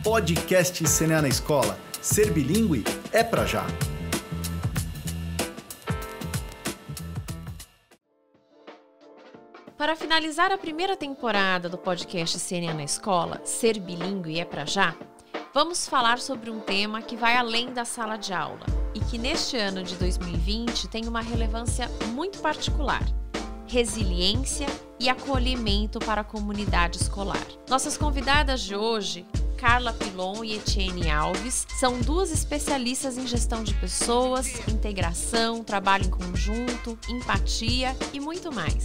Podcast CNA na Escola. Ser bilíngue é pra já. Para finalizar a primeira temporada do podcast CNA na Escola, Ser bilíngue é pra já, vamos falar sobre um tema que vai além da sala de aula e que neste ano de 2020 tem uma relevância muito particular: resiliência e acolhimento para a comunidade escolar. Nossas convidadas de hoje, Carla Pilon e Etienne Alves, são duas especialistas em gestão de pessoas, integração, trabalho em conjunto, empatia e muito mais.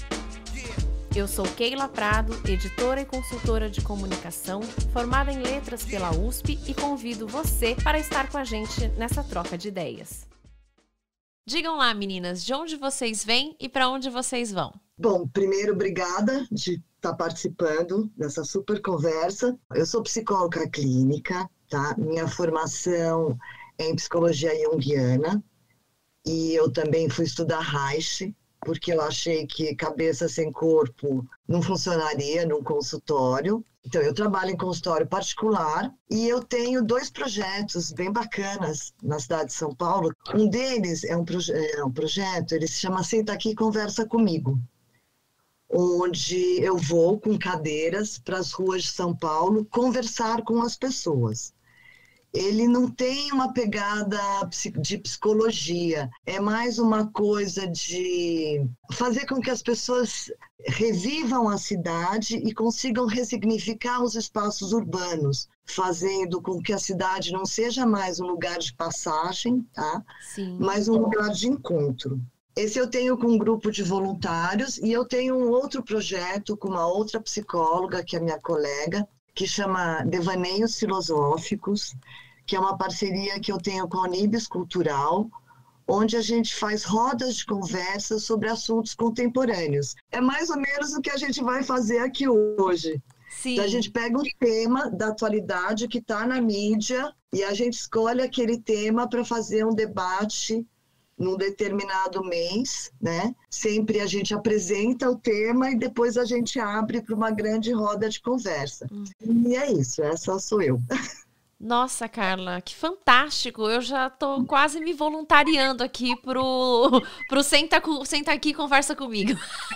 Eu sou Keila Prado, editora e consultora de comunicação, formada em letras pela USP, e convido você para estar com a gente nessa troca de ideias. Digam lá, meninas, de onde vocês vêm e para onde vocês vão? Bom, primeiro, obrigada de estar participando dessa super conversa. Eu sou psicóloga clínica, tá? Minha formação é em psicologia junguiana e eu também fui estudar Reich, porque eu achei que cabeça sem corpo não funcionaria num consultório. Então, eu trabalho em consultório particular e eu tenho 2 projetos bem bacanas na cidade de São Paulo. Um deles é um projeto, ele se chama Senta Aqui e Conversa Comigo, onde eu vou com cadeiras para as ruas de São Paulo conversar com as pessoas. Ele não tem uma pegada de psicologia, é mais uma coisa de fazer com que as pessoas revivam a cidade e consigam ressignificar os espaços urbanos, fazendo com que a cidade não seja mais um lugar de passagem, tá? Sim. Mas um lugar de encontro. Esse eu tenho com um grupo de voluntários e eu tenho um outro projeto com uma outra psicóloga, que é minha colega, que chama Devaneios Filosóficos, que é uma parceria que eu tenho com a Unibis Cultural, onde a gente faz rodas de conversa sobre assuntos contemporâneos. É mais ou menos o que a gente vai fazer aqui hoje. Sim. Então, a gente pega um tema da atualidade que está na mídia e a gente escolhe aquele tema para fazer um debate num determinado mês, né? Sempre a gente apresenta o tema e depois a gente abre para uma grande roda de conversa. E é isso, essa sou eu. Nossa, Carla, que fantástico! Eu já tô quase me voluntariando aqui pro Senta Aqui e Conversa Comigo.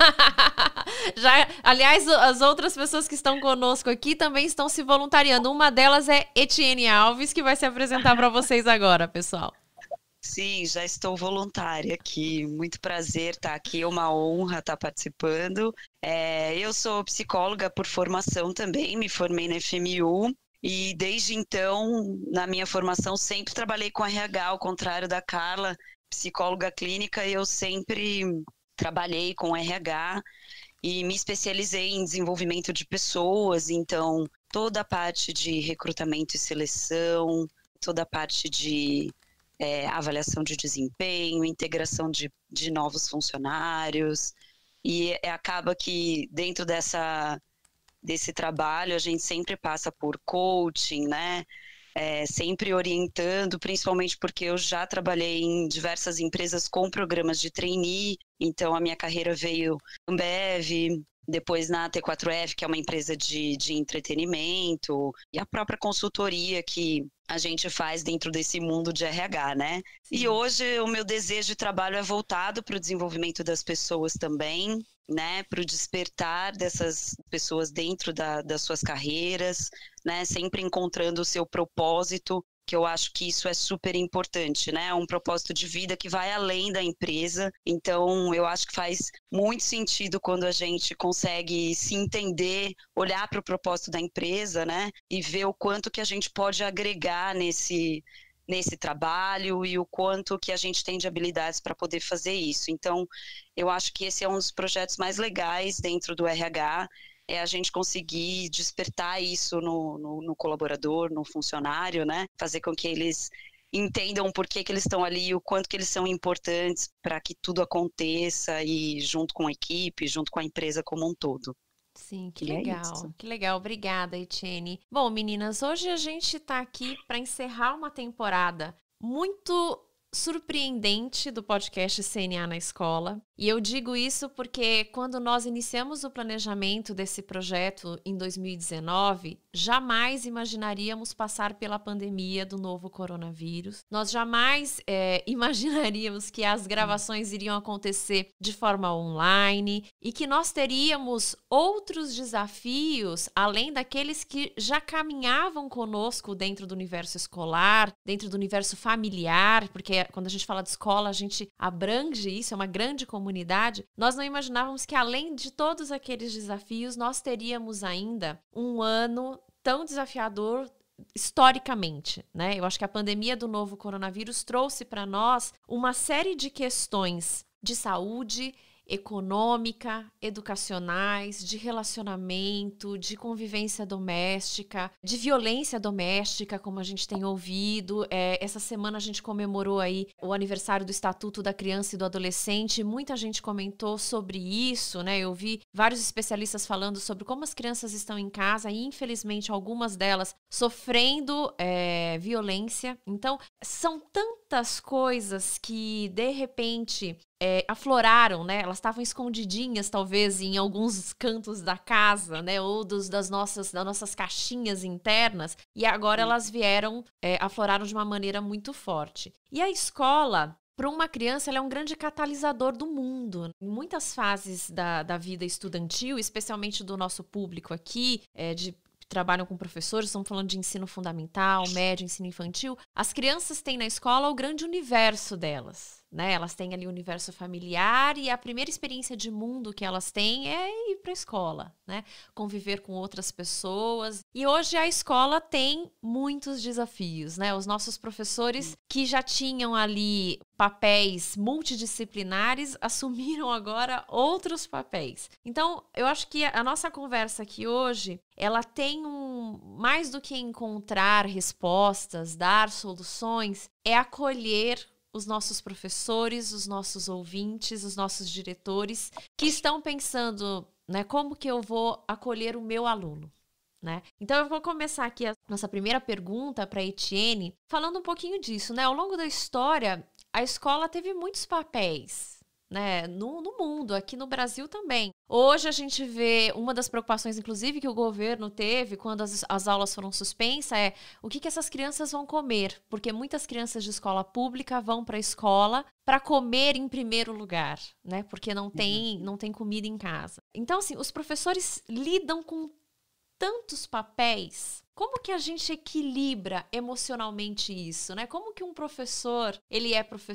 Aliás, as outras pessoas que estão conosco aqui também estão se voluntariando. Uma delas é Etienne Alves, que vai se apresentar para vocês agora, pessoal. Sim, já estou voluntária aqui. Muito prazer estar aqui, é uma honra estar participando. Eu sou psicóloga por formação também, me formei na FMU. E desde então, na minha formação, sempre trabalhei com RH, ao contrário da Carla, psicóloga clínica, eu sempre trabalhei com RH e me especializei em desenvolvimento de pessoas, então toda a parte de recrutamento e seleção, toda a parte de avaliação de desempenho, integração de novos funcionários, e acaba que dentro desse trabalho, a gente sempre passa por coaching, né? Sempre orientando, principalmente porque eu já trabalhei em diversas empresas com programas de trainee, então a minha carreira veio na Ambev, depois na T4F, que é uma empresa de entretenimento, e a própria consultoria que a gente faz dentro desse mundo de RH, né? Sim. E hoje o meu desejo de trabalho é voltado para o desenvolvimento das pessoas também, né, para o despertar dessas pessoas dentro das suas carreiras, né, sempre encontrando o seu propósito, que eu acho que isso é super importante, né, um propósito de vida que vai além da empresa. Então, eu acho que faz muito sentido quando a gente consegue se entender, olhar para o propósito da empresa, né, e ver o quanto que a gente pode agregar nesse trabalho e o quanto que a gente tem de habilidades para poder fazer isso. Então, eu acho que esse é um dos projetos mais legais dentro do RH, é a gente conseguir despertar isso no colaborador, no funcionário, né? Fazer com que eles entendam por que eles estão ali, o quanto que eles são importantes para que tudo aconteça e junto com a equipe, junto com a empresa como um todo. Sim, que legal, que legal. Obrigada, Etienne. Bom, meninas, hoje a gente está aqui para encerrar uma temporada muito surpreendente do podcast CNA na Escola. E eu digo isso porque quando nós iniciamos o planejamento desse projeto em 2019, jamais imaginaríamos passar pela pandemia do novo coronavírus. Nós jamais imaginaríamos que as gravações iriam acontecer de forma online e que nós teríamos outros desafios, além daqueles que já caminhavam conosco dentro do universo escolar, dentro do universo familiar, porque quando a gente fala de escola, a gente abrange isso, é uma grande comunidade. Nós não imaginávamos que, além de todos aqueles desafios, nós teríamos ainda um ano tão desafiador historicamente, né? Eu acho que a pandemia do novo coronavírus trouxe para nós uma série de questões de saúde, econômica, educacionais, de relacionamento, de convivência doméstica, de violência doméstica, como a gente tem ouvido. Essa semana a gente comemorou aí o aniversário do Estatuto da Criança e do Adolescente. Muita gente comentou sobre isso, né? Eu vi vários especialistas falando sobre como as crianças estão em casa e, infelizmente, algumas delas sofrendo violência. Então, são tantas coisas que, de repente, afloraram, né? Elas estavam escondidinhas, talvez, em alguns cantos da casa, né? Ou das nossas caixinhas internas. E agora elas vieram, afloraram de uma maneira muito forte. E a escola, para uma criança, ela é um grande catalisador do mundo. Em muitas fases da vida estudantil, especialmente do nosso público aqui, trabalham com professores, estamos falando de ensino fundamental, médio, ensino infantil. As crianças têm na escola o grande universo delas, né? Elas têm ali o universo familiar e a primeira experiência de mundo que elas têm é ir para a escola, né? Conviver com outras pessoas. E hoje a escola tem muitos desafios, né? Os nossos professores que já tinham ali papéis multidisciplinares assumiram agora outros papéis. Então, eu acho que a nossa conversa aqui hoje, ela tem mais do que encontrar respostas, dar soluções, é acolher os nossos professores, os nossos ouvintes, os nossos diretores que estão pensando, né, como que eu vou acolher o meu aluno, né? Então eu vou começar aqui a nossa primeira pergunta para a Etienne, falando um pouquinho disso, né? Ao longo da história, a escola teve muitos papéis, né, no mundo, aqui no Brasil também. Hoje a gente vê uma das preocupações, inclusive, que o governo teve quando as aulas foram suspensas é o que essas crianças vão comer, porque muitas crianças de escola pública vão para a escola para comer em primeiro lugar, né, porque não tem comida em casa. Então, assim, os professores lidam com tantos papéis. Como que a gente equilibra emocionalmente isso, né? Como que um professor, ele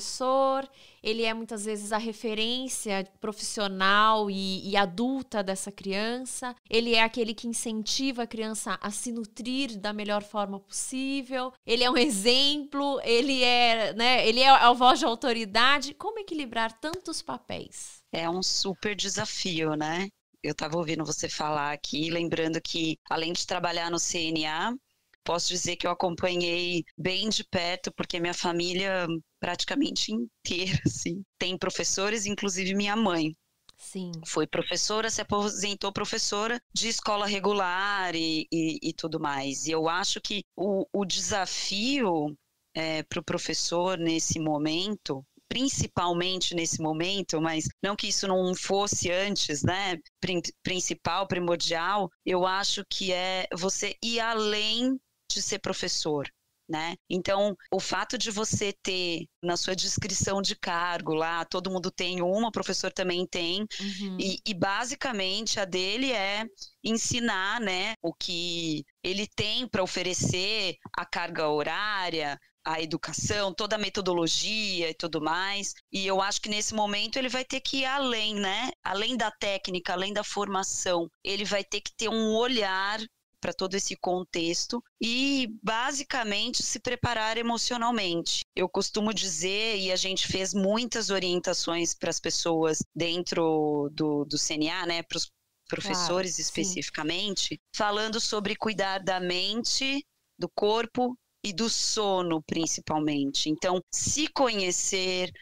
é muitas vezes a referência profissional e adulta dessa criança, ele é aquele que incentiva a criança a se nutrir da melhor forma possível, ele é um exemplo, ele é a voz de autoridade. Como equilibrar tantos papéis? É um super desafio, né? Eu estava ouvindo você falar aqui, lembrando que, além de trabalhar no CNA, posso dizer que eu acompanhei bem de perto, porque minha família praticamente inteira, assim, tem professores, inclusive minha mãe. Sim. Foi professora, se aposentou professora de escola regular e tudo mais. E eu acho que o desafio para o professor nesse momento, principalmente nesse momento, mas não que isso não fosse antes, né? Principal, primordial, eu acho que é você ir além de ser professor, né? Então, o fato de você ter na sua descrição de cargo lá, todo mundo tem uma, o professor também tem, e basicamente a dele é ensinar, né, o que ele tem para oferecer, a carga horária, a educação, toda a metodologia e tudo mais. E eu acho que nesse momento ele vai ter que ir além, né? Além da técnica, além da formação. Ele vai ter que ter um olhar para todo esse contexto e, basicamente, se preparar emocionalmente. Eu costumo dizer, e a gente fez muitas orientações para as pessoas dentro do CNA, né? Para os professores, claro, especificamente, falando sobre cuidar da mente, do corpo e do sono, principalmente. Então, se conhecer,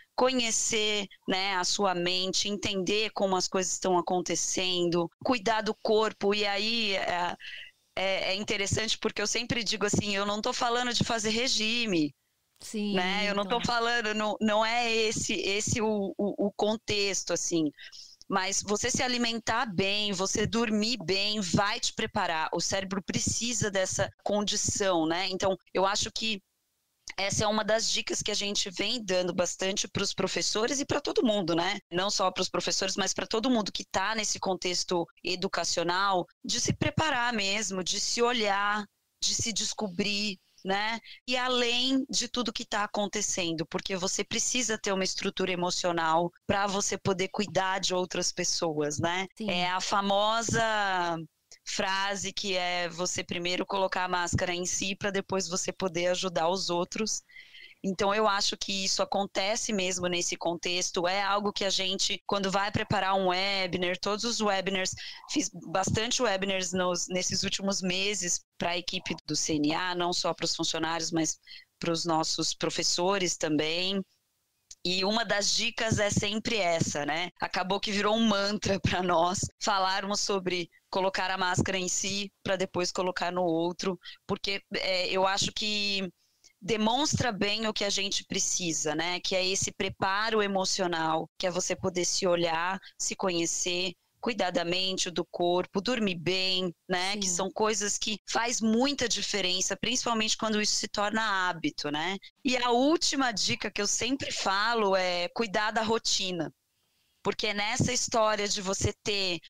né, a sua mente, entender como as coisas estão acontecendo, cuidar do corpo. E aí é interessante porque eu sempre digo assim, eu não estou falando de fazer regime, Sim, né? Eu não estou falando, não é esse o contexto, assim. Mas você se alimentar bem, você dormir bem, vai te preparar. O cérebro precisa dessa condição, né? Então, eu acho que essa é uma das dicas que a gente vem dando bastante para os professores e para todo mundo, né? Não só para os professores, mas para todo mundo que está nesse contexto educacional, de se preparar mesmo, de se olhar, de se descobrir, né? E além de tudo que está acontecendo, porque você precisa ter uma estrutura emocional para você poder cuidar de outras pessoas, né? Sim. É a famosa frase que é você primeiro colocar a máscara em si para depois você poder ajudar os outros. Então, eu acho que isso acontece mesmo nesse contexto. É algo que a gente, quando vai preparar um webinar, todos os webinars, fiz bastante webinars nesses últimos meses para a equipe do CNA, não só para os funcionários, mas para os nossos professores também. E uma das dicas é sempre essa, né? Acabou que virou um mantra para nós falarmos sobre colocar a máscara em si para depois colocar no outro, porque eu acho que demonstra bem o que a gente precisa, né? Que é esse preparo emocional, que é você poder se olhar, se conhecer, cuidar da mente, do corpo, dormir bem, né? Sim. Que são coisas que faz muita diferença, principalmente quando isso se torna hábito, né? E a última dica que eu sempre falo é cuidar da rotina. Porque nessa história de você ter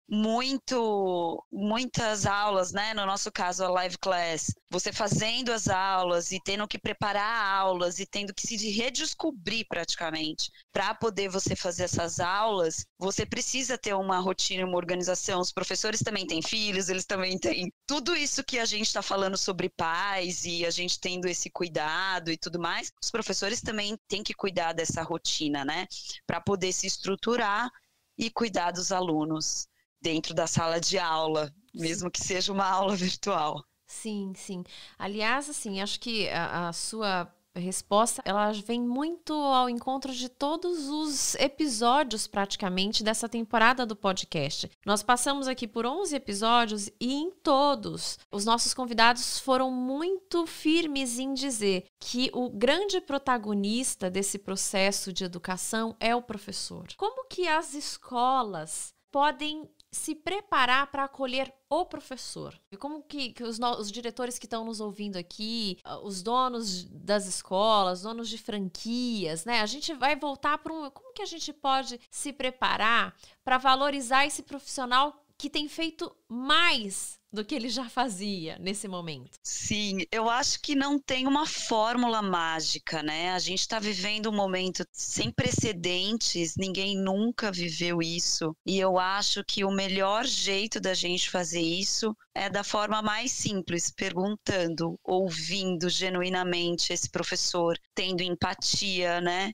muitas aulas, né? No nosso caso, a live class, você fazendo as aulas e tendo que preparar aulas e tendo que se redescobrir praticamente para poder você fazer essas aulas, você precisa ter uma rotina, uma organização. Os professores também têm filhos, eles também têm tudo isso que a gente está falando sobre pais e a gente tendo esse cuidado e tudo mais. Os professores também têm que cuidar dessa rotina, né? Para poder se estruturar e cuidar dos alunos dentro da sala de aula, mesmo que seja uma aula virtual. Sim, sim. Aliás, assim, acho que a sua resposta, ela vem muito ao encontro de todos os episódios, praticamente, dessa temporada do podcast. Nós passamos aqui por 11 episódios e em todos os nossos convidados foram muito firmes em dizer que o grande protagonista desse processo de educação é o professor. Como que as escolas podem se preparar para acolher o professor? E como que os diretores que estão nos ouvindo aqui, os donos das escolas, donos de franquias, né? A gente vai voltar para como que a gente pode se preparar para valorizar esse profissional que tem feito mais do que ele já fazia nesse momento? Sim, eu acho que não tem uma fórmula mágica, né? A gente está vivendo um momento sem precedentes, ninguém nunca viveu isso. E eu acho que o melhor jeito da gente fazer isso é da forma mais simples, perguntando, ouvindo genuinamente esse professor, tendo empatia, né?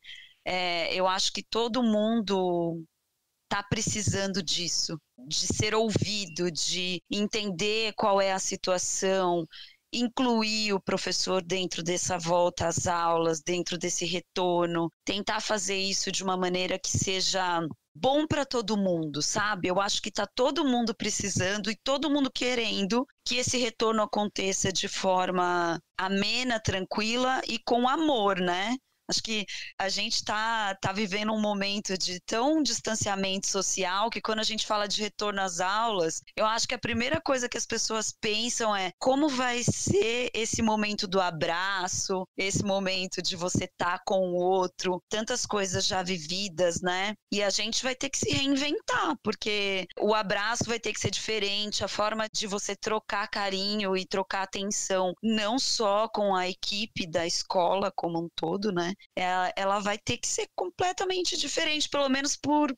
Eu acho que todo mundo está precisando disso, de ser ouvido, de entender qual é a situação, incluir o professor dentro dessa volta às aulas, dentro desse retorno, tentar fazer isso de uma maneira que seja bom para todo mundo, sabe? Eu acho que está todo mundo precisando e todo mundo querendo que esse retorno aconteça de forma amena, tranquila e com amor, né? Acho que a gente tá vivendo um momento de tão distanciamento social que quando a gente fala de retorno às aulas, eu acho que a primeira coisa que as pessoas pensam é como vai ser esse momento do abraço, esse momento de você estar com o outro, tantas coisas já vividas, né? E a gente vai ter que se reinventar, porque o abraço vai ter que ser diferente, a forma de você trocar carinho e trocar atenção, não só com a equipe da escola como um todo, né? Ela vai ter que ser completamente diferente, pelo menos por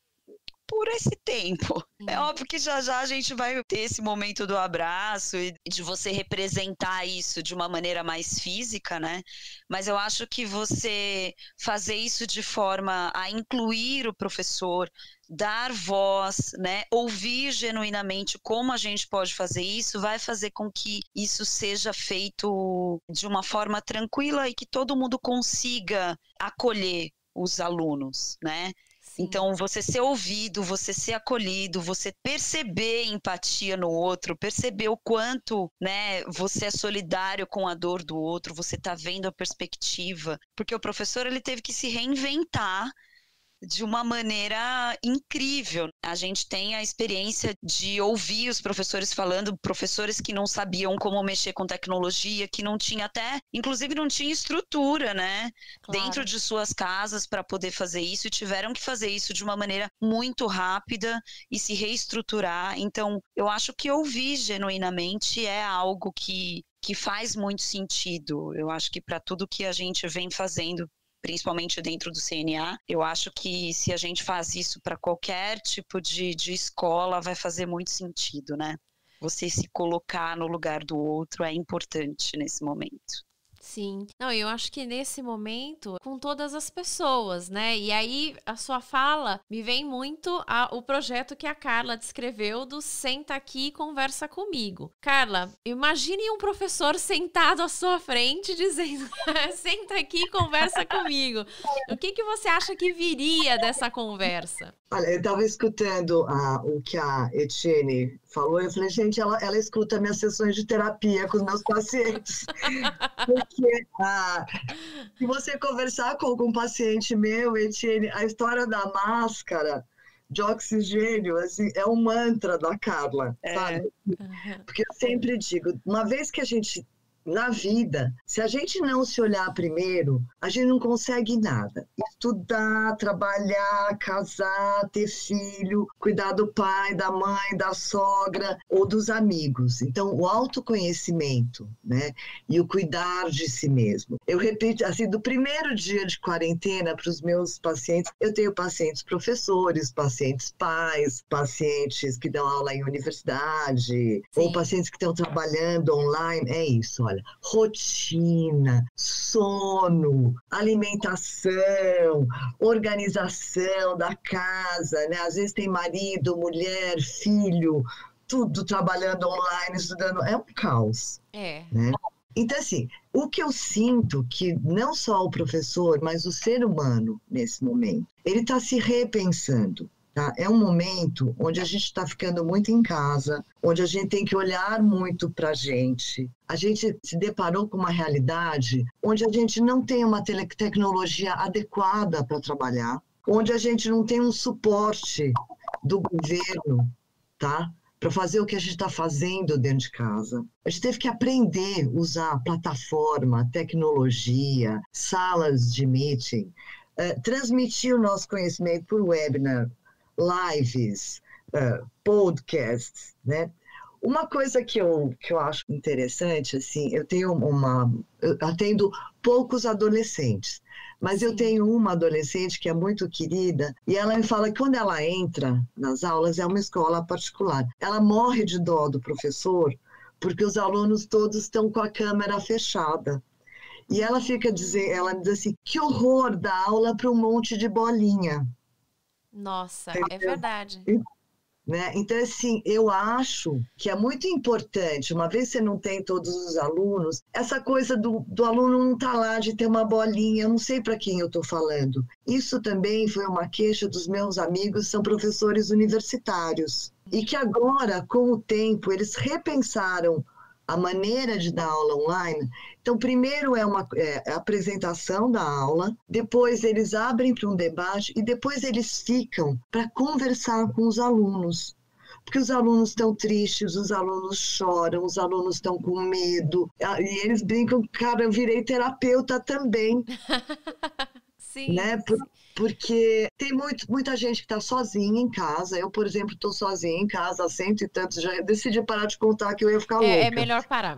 esse tempo. É óbvio que já a gente vai ter esse momento do abraço e de você representar isso de uma maneira mais física, né? Mas eu acho que você fazer isso de forma a incluir o professor, dar voz, né? Ouvir genuinamente como a gente pode fazer isso, vai fazer com que isso seja feito de uma forma tranquila e que todo mundo consiga acolher os alunos, né? Então, você ser ouvido, você ser acolhido, você perceber empatia no outro, perceber o quanto, né, você é solidário com a dor do outro, você tá vendo a perspectiva. Porque o professor, ele teve que se reinventar de uma maneira incrível. A gente tem a experiência de ouvir os professores falando, professores que não sabiam como mexer com tecnologia, que não tinha até, inclusive não tinha estrutura, né? Claro. Dentro de suas casas para poder fazer isso, e tiveram que fazer isso de uma maneira muito rápida e se reestruturar. Então, eu acho que ouvir genuinamente é algo que faz muito sentido. Eu acho que para tudo que a gente vem fazendo, principalmente dentro do CNA, eu acho que se a gente faz isso para qualquer tipo de escola, vai fazer muito sentido, né? Você se colocar no lugar do outro é importante nesse momento. Sim. Não, eu acho que nesse momento, com todas as pessoas, né? E aí, a sua fala me vem muito o projeto que a Carla descreveu do Senta Aqui e Conversa Comigo. Carla, imagine um professor sentado à sua frente dizendo senta aqui e conversa comigo. O que você acha que viria dessa conversa? Olha, eu estava escutando o que a Etienne falou, eu falei, gente, ela escuta minhas sessões de terapia com os meus pacientes. Porque se você conversar com algum paciente meu, Etienne, a história da máscara de oxigênio, assim, é um mantra da Carla, sabe? Porque eu sempre digo, uma vez que a gente, na vida, se a gente não se olhar primeiro, a gente não consegue nada. Estudar, trabalhar, casar, ter filho, cuidar do pai, da mãe, da sogra ou dos amigos. Então, o autoconhecimento, né? E o cuidar de si mesmo. Eu repito, assim, do primeiro dia de quarentena para os meus pacientes, eu tenho pacientes professores, pacientes pais, pacientes que dão aula em universidade, ou pacientes que estão trabalhando online. É isso, olha. Rotina, sono, alimentação, organização da casa, né? Às vezes tem marido, mulher, filho, tudo trabalhando online, estudando, é um caos. Né? Então, assim, o que eu sinto que não só o professor, mas o ser humano, nesse momento, ele está se repensando. Tá? É um momento onde a gente está ficando muito em casa, onde a gente tem que olhar muito para a gente. A gente se deparou com uma realidade onde a gente não tem uma tecnologia adequada para trabalhar, onde a gente não tem um suporte do governo, tá? Para fazer o que a gente está fazendo dentro de casa. A gente teve que aprender a usar plataforma, tecnologia, salas de meeting, transmitir o nosso conhecimento por webinar, lives, podcasts, né? Uma coisa que eu acho interessante, assim, eu atendo poucos adolescentes, mas eu tenho uma adolescente que é muito querida e ela me fala que quando ela entra nas aulas, é uma escola particular, ela morre de dó do professor porque os alunos todos estão com a câmera fechada. E ela ela diz assim, que horror dar aula para um monte de bolinha. Nossa, é verdade. Né? Então, assim, eu acho que é muito importante, uma vez que você não tem todos os alunos, essa coisa do aluno não estar lá de ter uma bolinha, eu não sei para quem eu estou falando. Isso também foi uma queixa dos meus amigos, são professores universitários. E que agora, com o tempo, eles repensaram a maneira de dar aula online. Então, primeiro é a apresentação da aula, depois eles abrem para um debate e depois eles ficam para conversar com os alunos. Porque os alunos estão tristes, os alunos choram, os alunos estão com medo. E eles brincam, cara, eu virei terapeuta também. Sim, né? Porque tem muita gente que está sozinha em casa. Eu, por exemplo, estou sozinha em casa há 100 e tantos. Já decidi parar de contar que eu ia ficar louca. É melhor parar.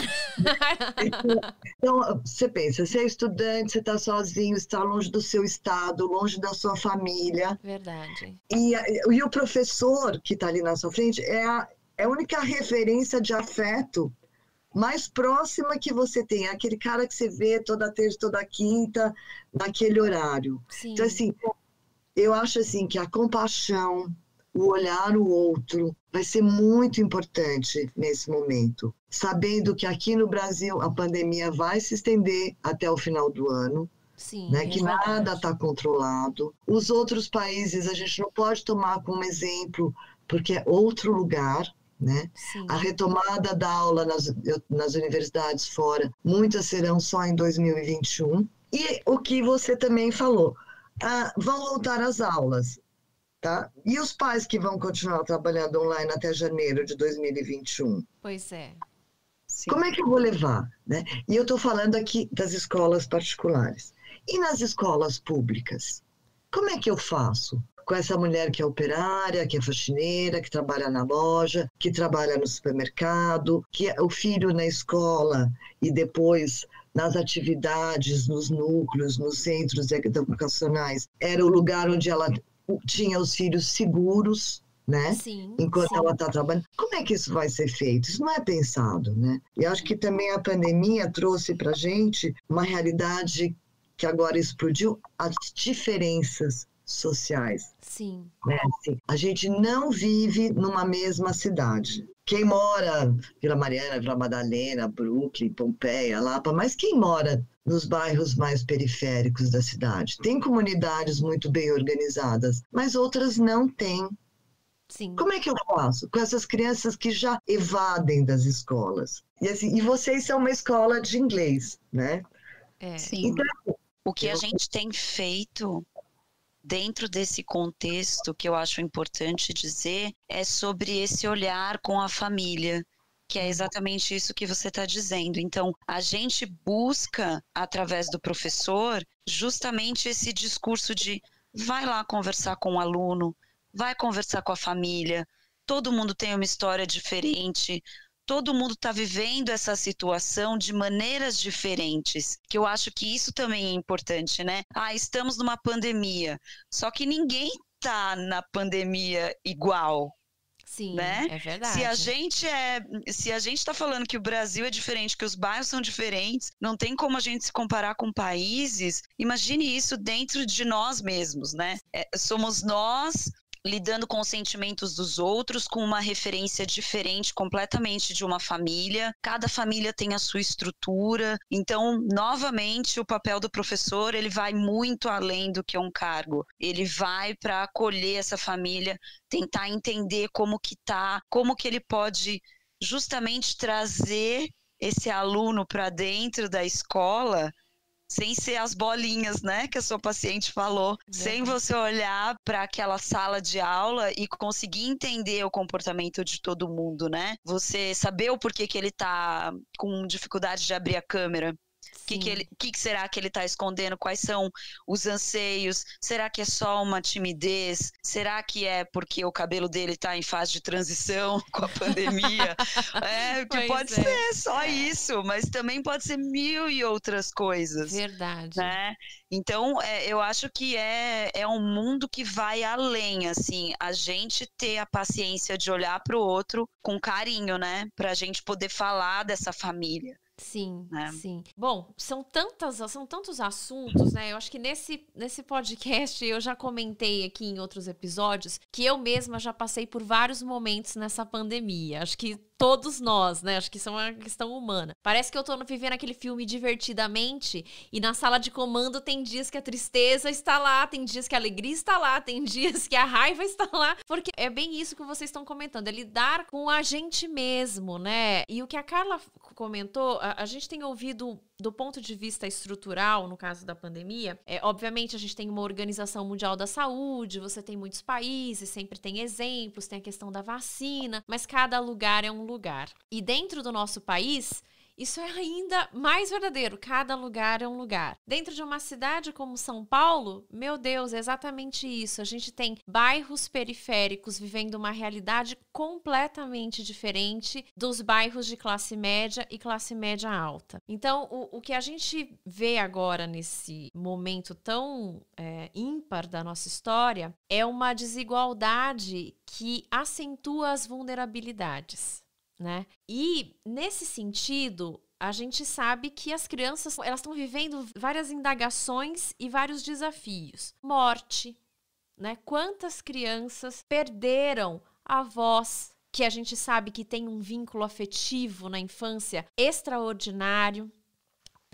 Então, você pensa, você é estudante, você está sozinho, está longe do seu estado, longe da sua família. Verdade. E o professor que está ali na sua frente é a única referência de afeto mais próxima que você tem, aquele cara que você vê toda terça, toda quinta, naquele horário. Sim. Então, assim, eu acho assim que a compaixão, o olhar o outro, vai ser muito importante nesse momento. Sabendo que aqui no Brasil a pandemia vai se estender até o final do ano, Sim, né? Que nada está controlado. Os outros países a gente não pode tomar como exemplo, porque é outro lugar, né? Sim. A retomada da aula nas universidades fora, muitas serão só em 2021. E o que você também falou, vão voltar às aulas, tá? E os pais que vão continuar trabalhando online até janeiro de 2021? Pois é. Sim. Como é que eu vou levar, né? E eu estou falando aqui das escolas particulares. E nas escolas públicas? Como é que eu faço com essa mulher que é operária, que é faxineira, que trabalha na loja, que trabalha no supermercado, que é o filho na escola e depois nas atividades, nos núcleos, nos centros educacionais, era o lugar onde ela tinha os filhos seguros, né? Sim, enquanto sim. ela está trabalhando. Como é que isso vai ser feito? Isso não é pensado, né? E acho que também a pandemia trouxe para a gente uma realidade que agora explodiu, as diferenças sociais. Sim. Né? Assim, a gente não vive numa mesma cidade. Quem mora Vila Mariana, Vila Madalena, Brooklyn, Pompeia, Lapa, mas quem mora nos bairros mais periféricos da cidade? Tem comunidades muito bem organizadas, mas outras não têm. Sim. Como é que eu faço com essas crianças que já evadem das escolas? E, assim, e vocês são uma escola de inglês, né? Sim. Então, o que a gente tem feito dentro desse contexto, que eu acho importante dizer, é sobre esse olhar com a família, que é exatamente isso que você está dizendo. Então, a gente busca, através do professor, justamente esse discurso de vai lá conversar com o aluno, vai conversar com a família, todo mundo tem uma história diferente, todo mundo está vivendo essa situação de maneiras diferentes, que eu acho que isso também é importante, né? Estamos numa pandemia, só que ninguém está na pandemia igual. Sim, né? é verdade. Se a gente está falando que o Brasil é diferente, que os bairros são diferentes, não tem como a gente se comparar com países, imagine isso dentro de nós mesmos, né? Somos nós lidando com os sentimentos dos outros, com uma referência diferente completamente de uma família. Cada família tem a sua estrutura. Então, novamente, o papel do professor, ele vai muito além do que um cargo. Ele vai para acolher essa família, tentar entender como que tá, como que ele pode justamente trazer esse aluno para dentro da escola, sem ser as bolinhas, né, que a sua paciente falou, sem você olhar para aquela sala de aula e conseguir entender o comportamento de todo mundo, né? Você saber o porquê que ele tá com dificuldade de abrir a câmera. O que será que ele está escondendo? Quais são os anseios? Será que é só uma timidez? Será que é porque o cabelo dele está em fase de transição com a pandemia? Pode ser só isso, mas também pode ser mil e outras coisas. Verdade. Né? Então, eu acho que é um mundo que vai além, assim, a gente ter a paciência de olhar para o outro com carinho, né? Para a gente poder falar dessa família. Sim, sim. Bom, são tantos assuntos, né? Eu acho que nesse podcast eu já comentei aqui em outros episódios que eu mesma já passei por vários momentos nessa pandemia. Acho que todos nós, né? Acho que isso é uma questão humana. Parece que eu tô vivendo aquele filme Divertidamente e na sala de comando tem dias que a tristeza está lá, tem dias que a alegria está lá, tem dias que a raiva está lá, porque é bem isso que vocês estão comentando, é lidar com a gente mesmo, né? E o que a Carla comentou, a gente tem ouvido do ponto de vista estrutural, no caso da pandemia, obviamente a gente tem uma Organização Mundial da Saúde, você tem muitos países, sempre tem exemplos, tem a questão da vacina, mas cada lugar é um lugar. E dentro do nosso país, isso é ainda mais verdadeiro, cada lugar é um lugar. Dentro de uma cidade como São Paulo, meu Deus, é exatamente isso. A gente tem bairros periféricos vivendo uma realidade completamente diferente dos bairros de classe média e classe média alta. Então, o que a gente vê agora nesse momento tão ímpar da nossa história é uma desigualdade que acentua as vulnerabilidades. Né? E, nesse sentido, a gente sabe que as crianças elas estão vivendo várias indagações e vários desafios. Morte, né? Quantas crianças perderam avós, que a gente sabe que tem um vínculo afetivo na infância extraordinário,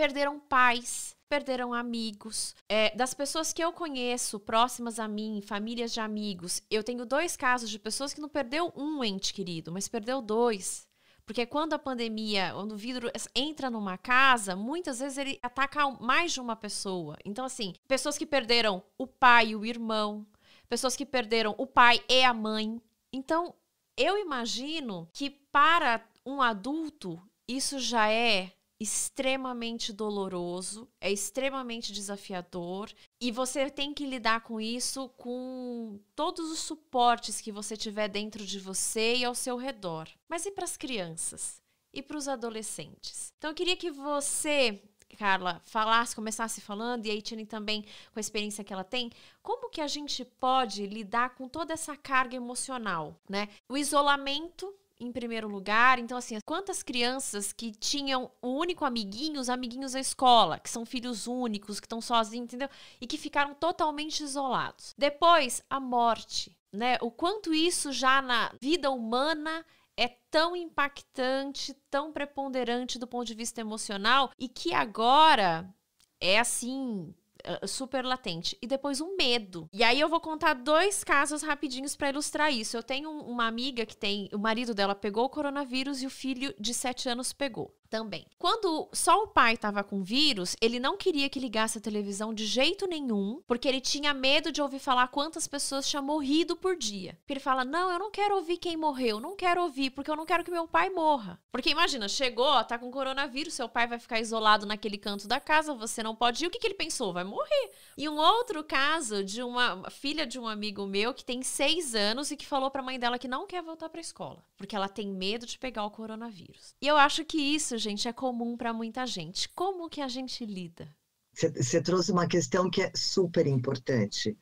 perderam pais, perderam amigos. Das pessoas que eu conheço, próximas a mim, famílias de amigos, eu tenho 2 casos de pessoas que não perdeu um ente querido, mas perdeu 2. Porque quando a pandemia, quando o vírus entra numa casa, muitas vezes ele ataca mais de uma pessoa. Então, assim, pessoas que perderam o pai e o irmão, pessoas que perderam o pai e a mãe. Então, eu imagino que para um adulto, isso já é extremamente doloroso, é extremamente desafiador e você tem que lidar com isso com todos os suportes que você tiver dentro de você e ao seu redor. Mas e para as crianças? E para os adolescentes? Então eu queria que você, Carla, começasse falando, e a Etienne também, com a experiência que ela tem, como que a gente pode lidar com toda essa carga emocional, né? O isolamento, em primeiro lugar. Então, assim, quantas crianças que tinham o único amiguinho, os amiguinhos da escola, que são filhos únicos, que estão sozinhos, entendeu? E que ficaram totalmente isolados. Depois, a morte, né? O quanto isso já na vida humana é tão impactante, tão preponderante do ponto de vista emocional e que agora é assim, super latente. E depois o medo. E aí eu vou contar 2 casos rapidinhos para ilustrar isso. Eu tenho uma amiga que o marido dela pegou o coronavírus e o filho de 7 anos pegou também. Quando só o pai estava com vírus, ele não queria que ligasse a televisão de jeito nenhum, porque ele tinha medo de ouvir falar quantas pessoas tinham morrido por dia. Porque ele fala, não, eu não quero ouvir quem morreu, não quero ouvir, porque eu não quero que meu pai morra. Porque imagina, chegou, tá com coronavírus, seu pai vai ficar isolado naquele canto da casa, você não pode ir, o que ele pensou? Vai morrer. E um outro caso de uma filha de um amigo meu que tem 6 anos e que falou pra mãe dela que não quer voltar pra escola, porque ela tem medo de pegar o coronavírus. E eu acho que isso, gente, é comum para muita gente. Como que a gente lida? Você trouxe uma questão que é super importante.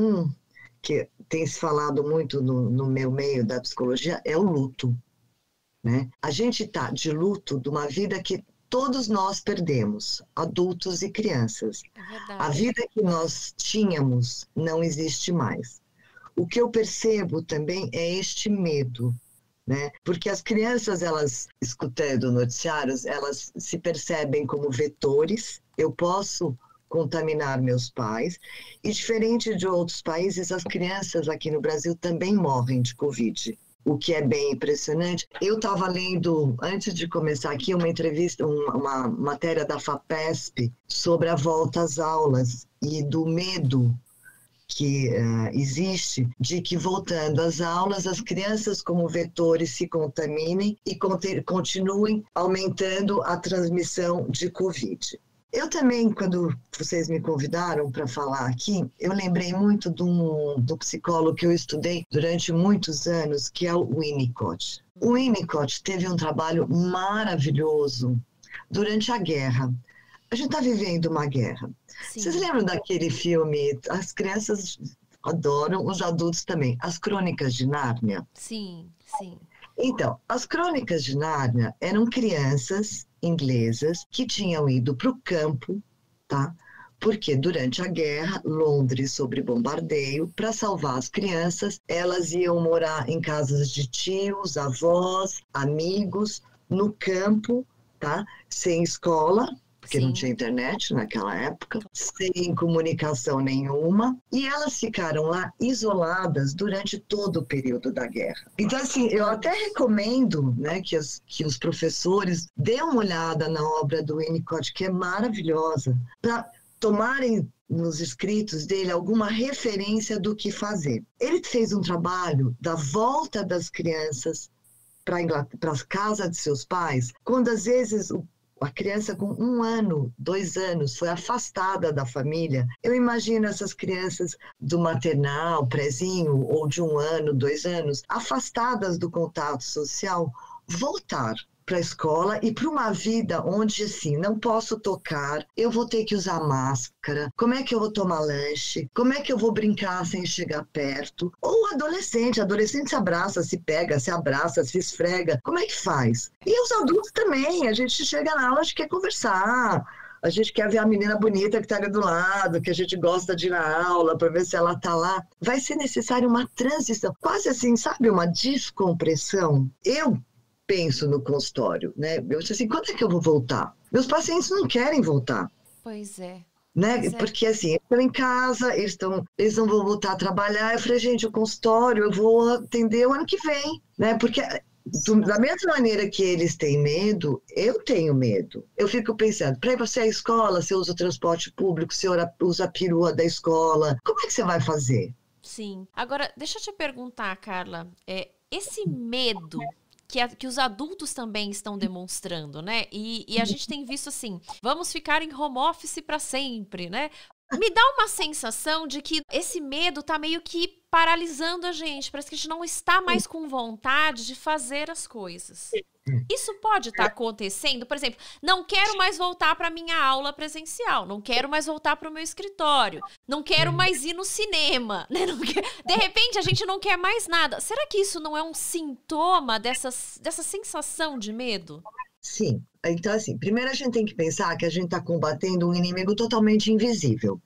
Que tem se falado muito no meu meio da psicologia é o luto, né? A gente está de luto de uma vida que todos nós perdemos, adultos e crianças. É verdade. A vida que nós tínhamos não existe mais. O que eu percebo também é este medo, né? Porque as crianças, elas, escutando noticiários, elas se percebem como vetores. Eu posso contaminar meus pais. E diferente de outros países, as crianças aqui no Brasil também morrem de Covid, o que é bem impressionante. Eu estava lendo, antes de começar aqui, uma entrevista, uma matéria da FAPESP sobre a volta às aulas e do medo que existe de que, voltando às aulas, as crianças como vetores se contaminem e continuem aumentando a transmissão de Covid. Eu também, quando vocês me convidaram para falar aqui, eu lembrei muito do psicólogo que eu estudei durante muitos anos, que é o Winnicott. O Winnicott teve um trabalho maravilhoso durante a guerra. A gente está vivendo uma guerra. Sim. Vocês lembram daquele filme? As crianças adoram, os adultos também. As Crônicas de Nárnia? Sim, sim. Então, as Crônicas de Nárnia eram crianças inglesas que tinham ido para o campo, tá? Porque durante a guerra, Londres sob bombardeio, para salvar as crianças, elas iam morar em casas de tios, avós, amigos, no campo, tá? Sem escola, porque não tinha internet naquela época, sem comunicação nenhuma, e elas ficaram lá isoladas durante todo o período da guerra. Então, assim, eu até recomendo, né, que os professores dêem uma olhada na obra do Winnicott, que é maravilhosa, para tomarem nos escritos dele alguma referência do que fazer. Ele fez um trabalho da volta das crianças para a casa de seus pais, quando às vezes a criança com 1 ano, 2 anos, foi afastada da família. Eu imagino essas crianças do maternal, prézinho, ou de 1 ano, 2 anos, afastadas do contato social, voltar para a escola e para uma vida onde, assim, não posso tocar, eu vou ter que usar máscara, como é que eu vou tomar lanche, como é que eu vou brincar sem chegar perto? Ou adolescente se abraça, se pega, se abraça, se esfrega, como é que faz? E os adultos também, a gente chega na aula, a gente quer conversar, a gente quer ver a menina bonita que está do lado, que a gente gosta de ir na aula para ver se ela está lá. Vai ser necessária uma transição, quase assim, sabe, uma descompressão. Eu penso no consultório, né? Eu disse assim, quando é que eu vou voltar? Meus pacientes não querem voltar. Pois é. Né? Pois é. Porque assim, eles estão em casa, eles não vão voltar a trabalhar. Eu falei, gente, o consultório eu vou atender o ano que vem, né? Porque da mesma maneira que eles têm medo, eu tenho medo. Eu fico pensando, para você à escola, você usa o transporte público, você usa a perua da escola, como é que você vai fazer? Sim. Agora, deixa eu te perguntar, Carla, esse medo que os adultos também estão demonstrando, né? E a gente tem visto assim, vamos ficar em home office para sempre, né? Me dá uma sensação de que esse medo tá meio que paralisando a gente. Parece que a gente não está mais com vontade de fazer as coisas. Isso pode estar acontecendo? Por exemplo, não quero mais voltar para minha aula presencial, não quero mais voltar para o meu escritório, não quero mais ir no cinema, né? De repente a gente não quer mais nada. Será que isso não é um sintoma dessa sensação de medo? Sim. Então, assim, primeiro a gente tem que pensar que a gente está combatendo um inimigo totalmente invisível.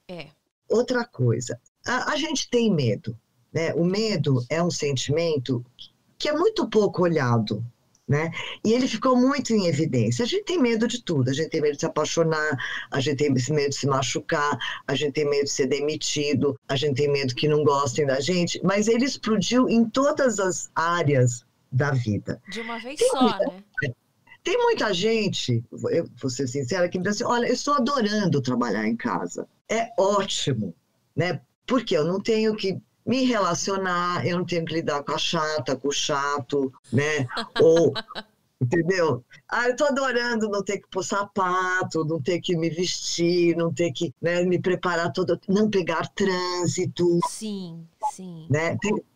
Outra coisa, a gente tem medo, né? O medo é um sentimento que é muito pouco olhado, né? E ele ficou muito em evidência. A gente tem medo de tudo, a gente tem medo de se apaixonar, a gente tem medo de se machucar, a gente tem medo de ser demitido, a gente tem medo que não gostem da gente, mas ele explodiu em todas as áreas da vida. De uma vez só, né? Tem muita gente, eu vou ser sincera, que me diz assim, olha, eu estou adorando trabalhar em casa. É ótimo, né? Porque eu não tenho que me relacionar, eu não tenho que lidar com a chata, com o chato, né? Ou, entendeu? Eu estou adorando não ter que pôr sapato, não ter que me vestir, não ter que, né, me preparar todo, não pegar trânsito. Sim, sim. Né?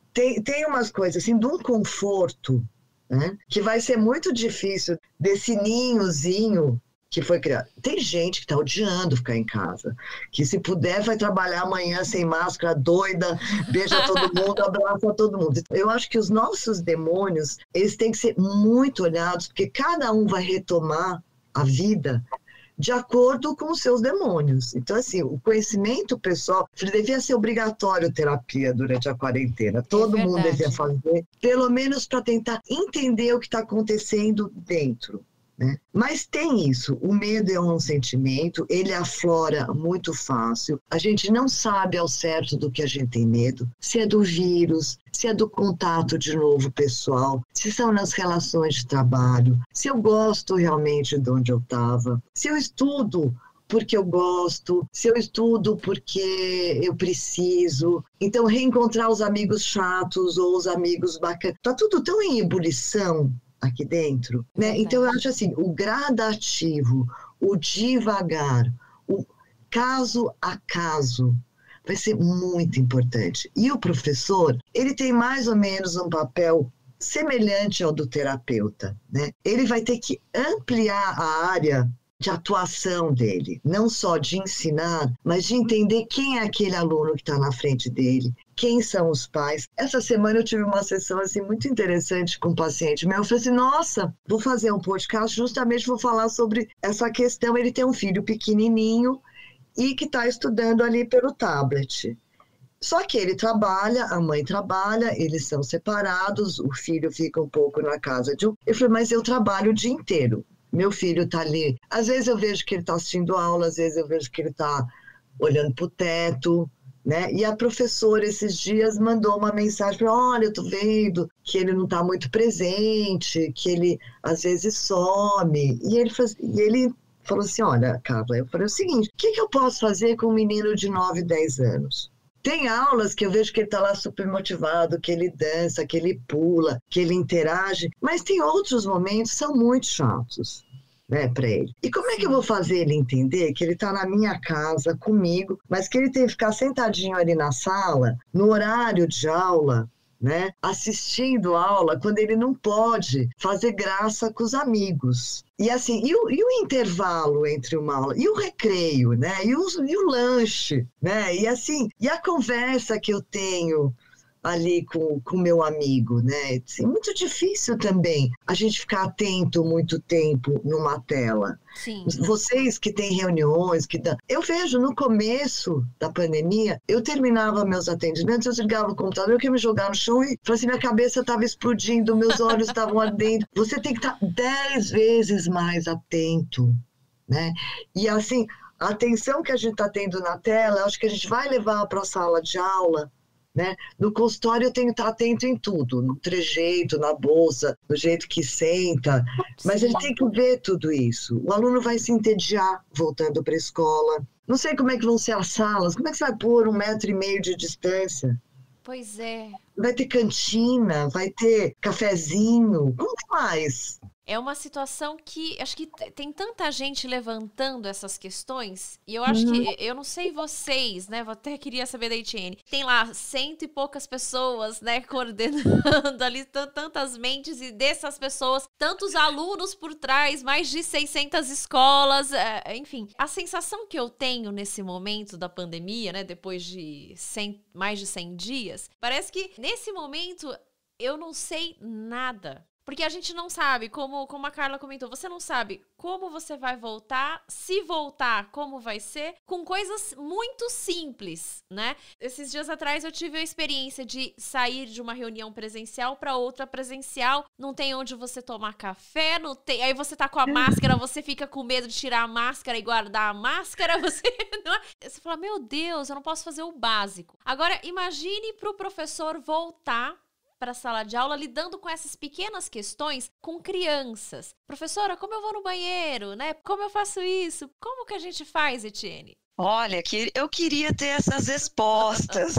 Tem umas coisas assim, de um conforto, né, que vai ser muito difícil desse ninhozinho que foi criado. Tem gente que está odiando ficar em casa, que se puder vai trabalhar amanhã sem máscara, doida, beija todo mundo, abraça todo mundo. Eu acho que os nossos demônios, eles têm que ser muito olhados, porque cada um vai retomar a vida de acordo com os seus demônios. Então, assim, o conhecimento pessoal devia ser obrigatório terapia durante a quarentena. Todo mundo devia fazer, pelo menos para tentar entender o que está acontecendo dentro. Né? Mas tem isso, o medo é um sentimento, ele aflora muito fácil, a gente não sabe ao certo do que a gente tem medo, se é do vírus, se é do contato de novo pessoal, se são nas relações de trabalho, se eu gosto realmente de onde eu estava, se eu estudo porque eu gosto, se eu estudo porque eu preciso. Então, reencontrar os amigos chatos ou os amigos bacanas, está tudo tão em ebulição aqui dentro, né? Então eu acho assim, o gradativo, o devagar, o caso a caso vai ser muito importante. E o professor, ele tem mais ou menos um papel semelhante ao do terapeuta, né? Ele vai ter que ampliar a área de atuação dele, não só de ensinar, mas de entender quem é aquele aluno que está na frente dele, quem são os pais. Essa semana eu tive uma sessão assim, muito interessante com um paciente meu. Eu falei assim, nossa, vou fazer um podcast, justamente vou falar sobre essa questão. Ele tem um filho pequenininho e que está estudando ali pelo tablet. Só que ele trabalha, a mãe trabalha, eles são separados, o filho fica um pouco na casa de um. Eu falei, mas eu trabalho o dia inteiro. Meu filho está ali. Às vezes eu vejo que ele está assistindo aula, às vezes eu vejo que ele está olhando para o teto, né? E a professora esses dias mandou uma mensagem para olha, eu estou vendo que ele não está muito presente, que ele às vezes some. E ele falou assim, olha, Carla, eu falei o seguinte, o que eu posso fazer com um menino de 9, 10 anos? Tem aulas que eu vejo que ele está lá super motivado, que ele dança, que ele pula, que ele interage, mas tem outros momentos que são muito chatos, né, para ele. E como é que eu vou fazer ele entender que ele está na minha casa, comigo, mas que ele tem que ficar sentadinho ali na sala, no horário de aula, né, assistindo aula, quando ele não pode fazer graça com os amigos. E assim, e o intervalo entre uma aula, e o recreio, né, e o lanche, né, e assim, e a conversa que eu tenho ali com o meu amigo, né? É muito difícil também a gente ficar atento muito tempo numa tela. Sim. Vocês que têm reuniões, eu vejo no começo da pandemia, eu terminava meus atendimentos, eu desligava o computador, eu queria me jogar no chão e assim, minha cabeça estava explodindo, meus olhos estavam ardendo. Você tem que estar 10 vezes mais atento, né? E assim, a atenção que a gente está tendo na tela, acho que a gente vai levar para a sala de aula, né? No consultório eu tenho que estar atento em tudo, no trejeito, na bolsa, no jeito que senta, mas Sim. ele tem que ver tudo isso. O aluno vai se entediar voltando para a escola. Não sei como é que vão ser as salas, como é que você vai pôr 1,5 metro de distância? Pois é. Vai ter cantina, vai ter cafezinho, como que mais? É uma situação que acho que tem tanta gente levantando essas questões, e eu acho que, eu não sei vocês, né, eu até queria saber da Etienne, tem lá 100 e poucas pessoas, né, coordenando ali, tantas mentes, e dessas pessoas, tantos alunos por trás, mais de 600 escolas, enfim. A sensação que eu tenho nesse momento da pandemia, né, depois de mais de 100 dias, parece que nesse momento eu não sei nada. Porque a gente não sabe, como a Carla comentou, você não sabe como você vai voltar, se voltar, como vai ser, com coisas muito simples, né? Esses dias atrás eu tive a experiência de sair de uma reunião presencial para outra presencial, não tem onde você tomar café, não tem, aí você tá com a máscara, você fica com medo de tirar a máscara e guardar a máscara, você fala, meu Deus, eu não posso fazer o básico. Agora, imagine pro professor voltar para a sala de aula lidando com essas pequenas questões com crianças. Professora, como eu vou no banheiro, né? Como eu faço isso? Como que a gente faz, Etienne? Olha, eu queria ter essas respostas.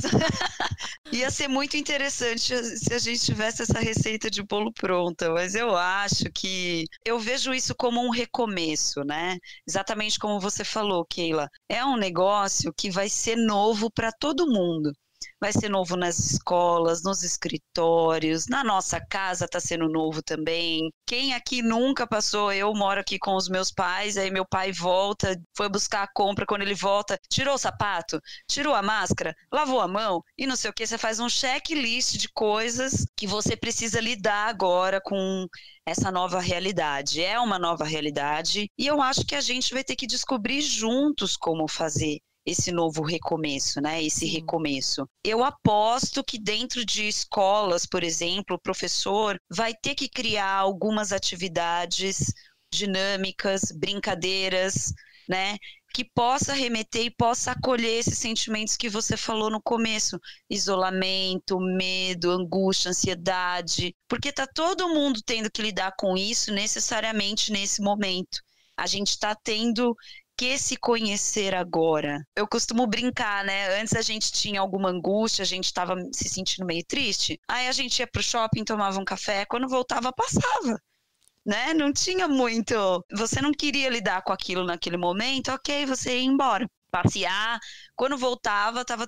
Ia ser muito interessante se a gente tivesse essa receita de bolo pronta, mas eu acho que eu vejo isso como um recomeço, né? Exatamente como você falou, Keila. É um negócio que vai ser novo para todo mundo. Vai ser novo nas escolas, nos escritórios, na nossa casa está sendo novo também. Quem aqui nunca passou, eu moro aqui com os meus pais, aí meu pai volta, foi buscar a compra, quando ele volta, tirou o sapato, tirou a máscara, lavou a mão e não sei o que, você faz um checklist de coisas que você precisa lidar agora com essa nova realidade. É uma nova realidade e eu acho que a gente vai ter que descobrir juntos como fazer esse novo recomeço, né? Esse recomeço. Eu aposto que dentro de escolas, por exemplo, o professor vai ter que criar algumas atividades dinâmicas, brincadeiras, né? Que possa remeter e possa acolher esses sentimentos que você falou no começo. Isolamento, medo, angústia, ansiedade. Porque tá todo mundo tendo que lidar com isso necessariamente nesse momento. A gente está tendo que se conhecer agora. Eu costumo brincar, né? Antes a gente tinha alguma angústia, a gente estava se sentindo meio triste. Aí a gente ia pro shopping, tomava um café, quando voltava, passava. Né? Não tinha muito... Você não queria lidar com aquilo naquele momento, ok, você ia embora. Passear, quando voltava, tava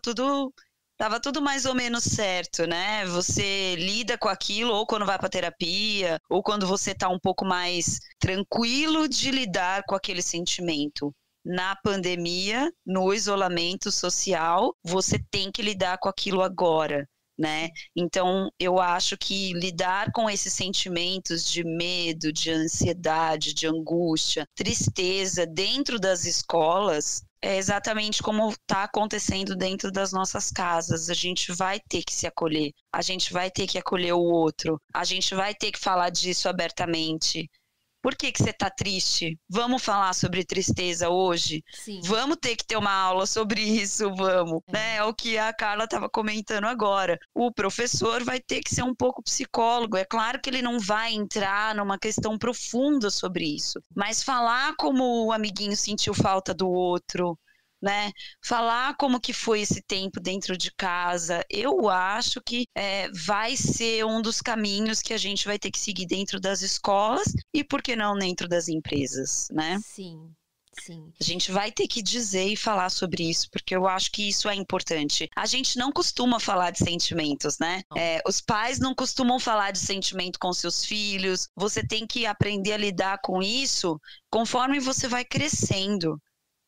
tudo mais ou menos certo, né? Você lida com aquilo ou quando vai para terapia, ou quando você tá um pouco mais tranquilo de lidar com aquele sentimento. Na pandemia, no isolamento social, você tem que lidar com aquilo agora, né? Então, eu acho que lidar com esses sentimentos de medo, de ansiedade, de angústia, tristeza dentro das escolas é exatamente como está acontecendo dentro das nossas casas. A gente vai ter que se acolher, a gente vai ter que acolher o outro, a gente vai ter que falar disso abertamente. Por que você está triste? Vamos falar sobre tristeza hoje? Sim. Vamos ter que ter uma aula sobre isso, vamos. Né? É o que a Carla estava comentando agora. O professor vai ter que ser um pouco psicólogo. É claro que ele não vai entrar numa questão profunda sobre isso. Mas falar como o amiguinho sentiu falta do outro, né? Falar como que foi esse tempo dentro de casa, eu acho que vai ser um dos caminhos que a gente vai ter que seguir dentro das escolas e, por que não, dentro das empresas, né? Sim, sim. A gente vai ter que dizer e falar sobre isso, porque eu acho que isso é importante. A gente não costuma falar de sentimentos, né? Os pais não costumam falar de sentimento com seus filhos. Você tem que aprender a lidar com isso conforme você vai crescendo.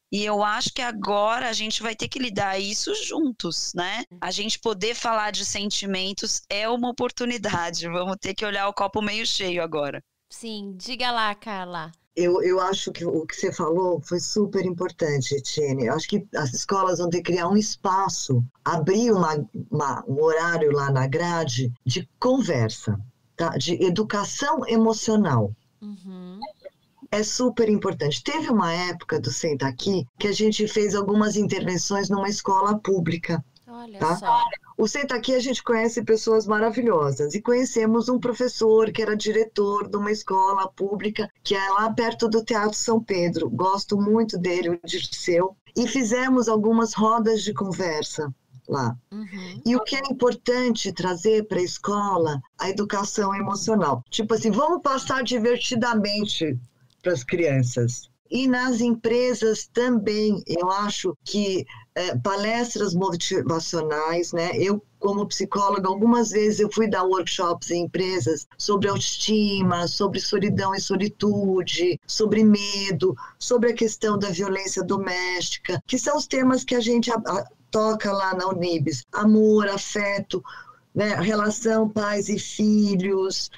E eu acho que agora a gente vai ter que lidar isso juntos, né? A gente poder falar de sentimentos é uma oportunidade. Vamos ter que olhar o copo meio cheio agora. Sim, diga lá, Carla. Eu acho que o que você falou foi super importante, Tiene. Eu acho que as escolas vão ter que criar um espaço, abrir um horário lá na grade de conversa, tá? De educação emocional. Uhum. É super importante. Teve uma época do Senta Aqui que a gente fez algumas intervenções numa escola pública. Olha Tá? só. O Senta Aqui a gente conhece pessoas maravilhosas e conhecemos um professor que era diretor de uma escola pública que é lá perto do Teatro São Pedro. Gosto muito dele, o Dirceu. E fizemos algumas rodas de conversa lá. Uhum. E o que é importante trazer para a escola, a educação emocional. Tipo assim, vamos passar divertidamente para as crianças. E nas empresas também, eu acho que palestras motivacionais, né? Eu, como psicóloga, algumas vezes eu fui dar workshops em empresas sobre autoestima, sobre solidão e solitude, sobre medo, sobre a questão da violência doméstica, que são os temas que a gente toca lá na Unibis. Amor, afeto, né? Relação pais e filhos.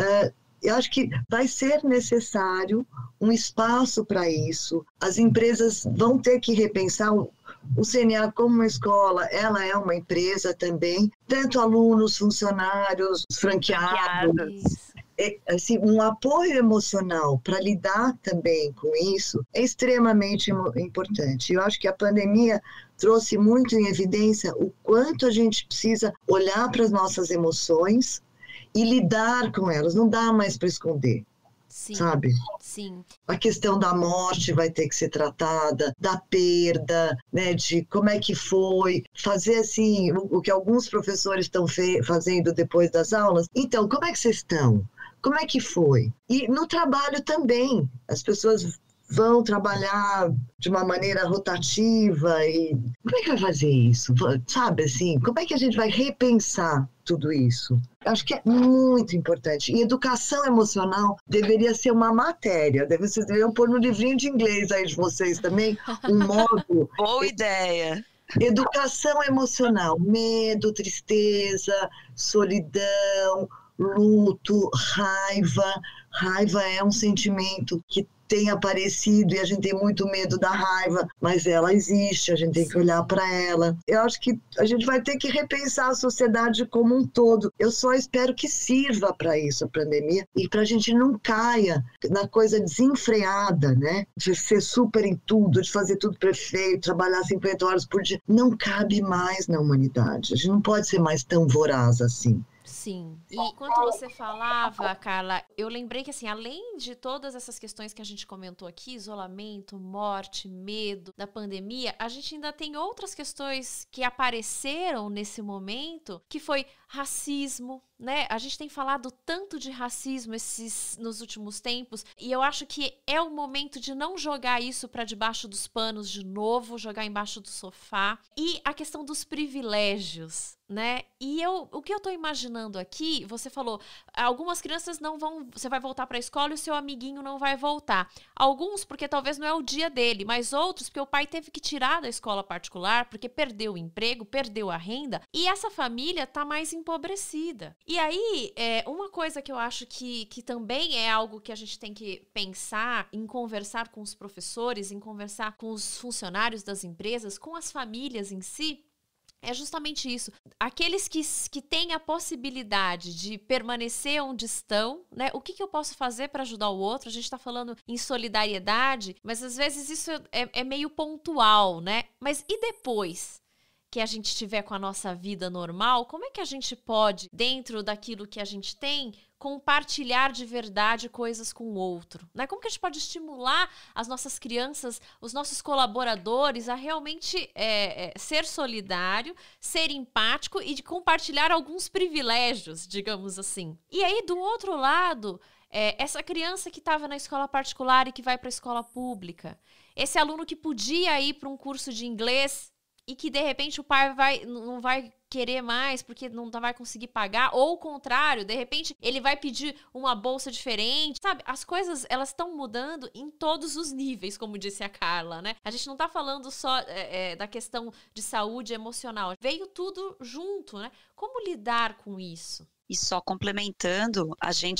Eu acho que vai ser necessário um espaço para isso. As empresas vão ter que repensar o CNA como uma escola, ela é uma empresa também, tanto alunos, funcionários, franqueados. Assim, um apoio emocional para lidar também com isso é extremamente importante. Eu acho que a pandemia trouxe muito em evidência o quanto a gente precisa olhar para as nossas emoções e lidar com elas, não dá mais para esconder, Sim, sabe? Sim. A questão da morte vai ter que ser tratada, da perda, né, de como é que foi, fazer assim, o que alguns professores estão fazendo depois das aulas. Então, como é que vocês estão? Como é que foi? E no trabalho também, as pessoas vão trabalhar de uma maneira rotativa e como é que vai fazer isso? Sabe assim, como é que a gente vai repensar tudo isso? Acho que é muito importante. E educação emocional deveria ser uma matéria. Vocês deveriam pôr no livrinho de inglês aí de vocês também, um módulo. Boa ideia. Educação emocional, medo, tristeza, solidão, luto, raiva. Raiva é um sentimento que tem aparecido e a gente tem muito medo da raiva, mas ela existe, a gente tem que olhar para ela. Eu acho que a gente vai ter que repensar a sociedade como um todo. Eu só espero que sirva para isso a pandemia e para a gente não caia na coisa desenfreada, né? De ser super em tudo, de fazer tudo perfeito, trabalhar 50 horas por dia. Não cabe mais na humanidade. A gente não pode ser mais tão voraz assim. Sim. E enquanto você falava, Carla, eu lembrei que, assim, além de todas essas questões que a gente comentou aqui, isolamento, morte, medo da pandemia, a gente ainda tem outras questões que apareceram nesse momento, que foi racismo, né? A gente tem falado tanto de racismo nos últimos tempos, e eu acho que é o momento de não jogar isso para debaixo dos panos de novo, jogar embaixo do sofá. E a questão dos privilégios, né? E o que eu tô imaginando aqui, você falou, algumas crianças não vão, você vai voltar para a escola e o seu amiguinho não vai voltar. Alguns porque talvez não é o dia dele, mas outros porque o pai teve que tirar da escola particular, porque perdeu o emprego, perdeu a renda, e essa família tá mais empobrecida. E aí, uma coisa que eu acho que também é algo que a gente tem que pensar em conversar com os professores, em conversar com os funcionários das empresas, com as famílias em si, é justamente isso. Aqueles que têm a possibilidade de permanecer onde estão, né? O que eu posso fazer para ajudar o outro? A gente está falando em solidariedade, mas às vezes isso é meio pontual, né? Mas e depois que a gente estiver com a nossa vida normal, como é que a gente pode, dentro daquilo que a gente tem, compartilhar de verdade coisas com o outro, né? Como que a gente pode estimular as nossas crianças, os nossos colaboradores a realmente ser solidário, ser empático e de compartilhar alguns privilégios, digamos assim. E aí, do outro lado, essa criança que estava na escola particular e que vai para a escola pública, esse aluno que podia ir para um curso de inglês e que, de repente, o pai não vai querer mais porque não vai conseguir pagar, ou o contrário, de repente ele vai pedir uma bolsa diferente, sabe? As coisas, elas estão mudando em todos os níveis, como disse a Carla, né? A gente não tá falando só da questão de saúde emocional, veio tudo junto, né? Como lidar com isso? E só complementando,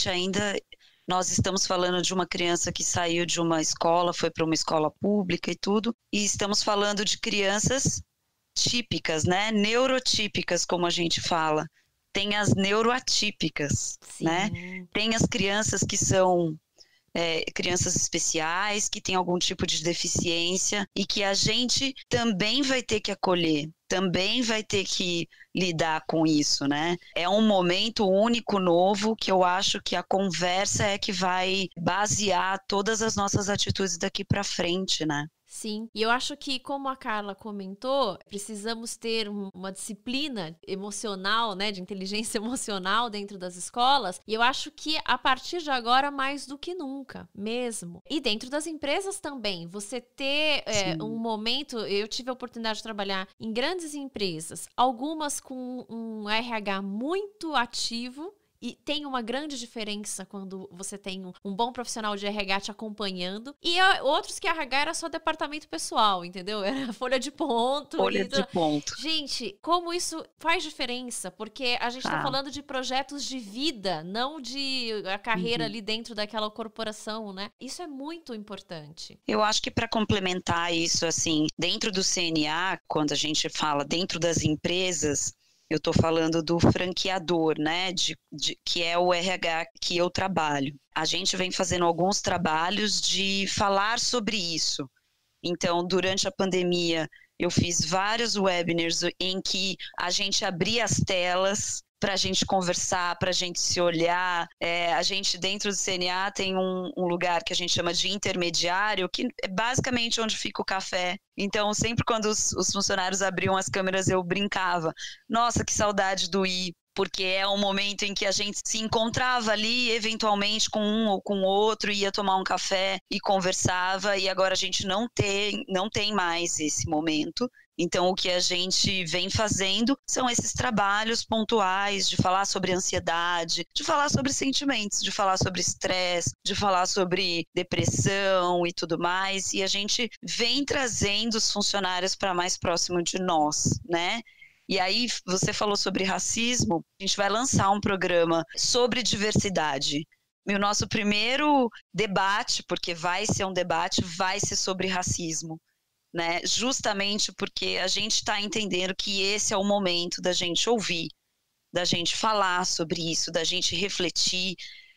nós estamos falando de uma criança que saiu de uma escola, foi para uma escola pública e tudo, e estamos falando de crianças típicas, né? Neurotípicas, como a gente fala. Tem as neuroatípicas, Sim. né? Tem as crianças que são crianças especiais, que têm algum tipo de deficiência e que a gente também vai ter que acolher, também vai ter que lidar com isso, né? É um momento único, novo, que eu acho que a conversa é que vai basear todas as nossas atitudes daqui para frente, né? Sim, e eu acho que, como a Carla comentou, precisamos ter uma disciplina emocional, né, de inteligência emocional dentro das escolas, e eu acho que a partir de agora, mais do que nunca, mesmo. E dentro das empresas também, você ter um momento, eu tive a oportunidade de trabalhar em grandes empresas, algumas com um RH muito ativo, e tem uma grande diferença quando você tem um bom profissional de RH te acompanhando. E outros que RH era só departamento pessoal, entendeu? Era folha de ponto. Folha de ponto. Gente, como isso faz diferença? Porque a gente tá falando de projetos de vida, não de a carreira ali dentro daquela corporação, né? Isso é muito importante. Eu acho que para complementar isso, assim, dentro do CNA, quando a gente fala dentro das empresas, eu estou falando do franqueador, né, que é o RH que eu trabalho. A gente vem fazendo alguns trabalhos de falar sobre isso. Então, durante a pandemia, eu fiz vários webinars em que a gente abria as telas para a gente conversar, para a gente se olhar. A gente, dentro do CNA, tem um lugar que a gente chama de intermediário, que é basicamente onde fica o café. Então, sempre quando os funcionários abriam as câmeras, eu brincava. Nossa, que saudade do ir, porque é um momento em que a gente se encontrava ali, eventualmente, com um ou com outro, ia tomar um café e conversava, e agora a gente não tem mais esse momento. Então, o que a gente vem fazendo são esses trabalhos pontuais de falar sobre ansiedade, de falar sobre sentimentos, de falar sobre estresse, de falar sobre depressão e tudo mais. E a gente vem trazendo os funcionários para mais próximo de nós, né? E aí, você falou sobre racismo, a gente vai lançar um programa sobre diversidade. E o nosso primeiro debate, porque vai ser um debate, vai ser sobre racismo. Né? Justamente porque a gente está entendendo que esse é o momento da gente ouvir, da gente falar sobre isso, da gente refletir.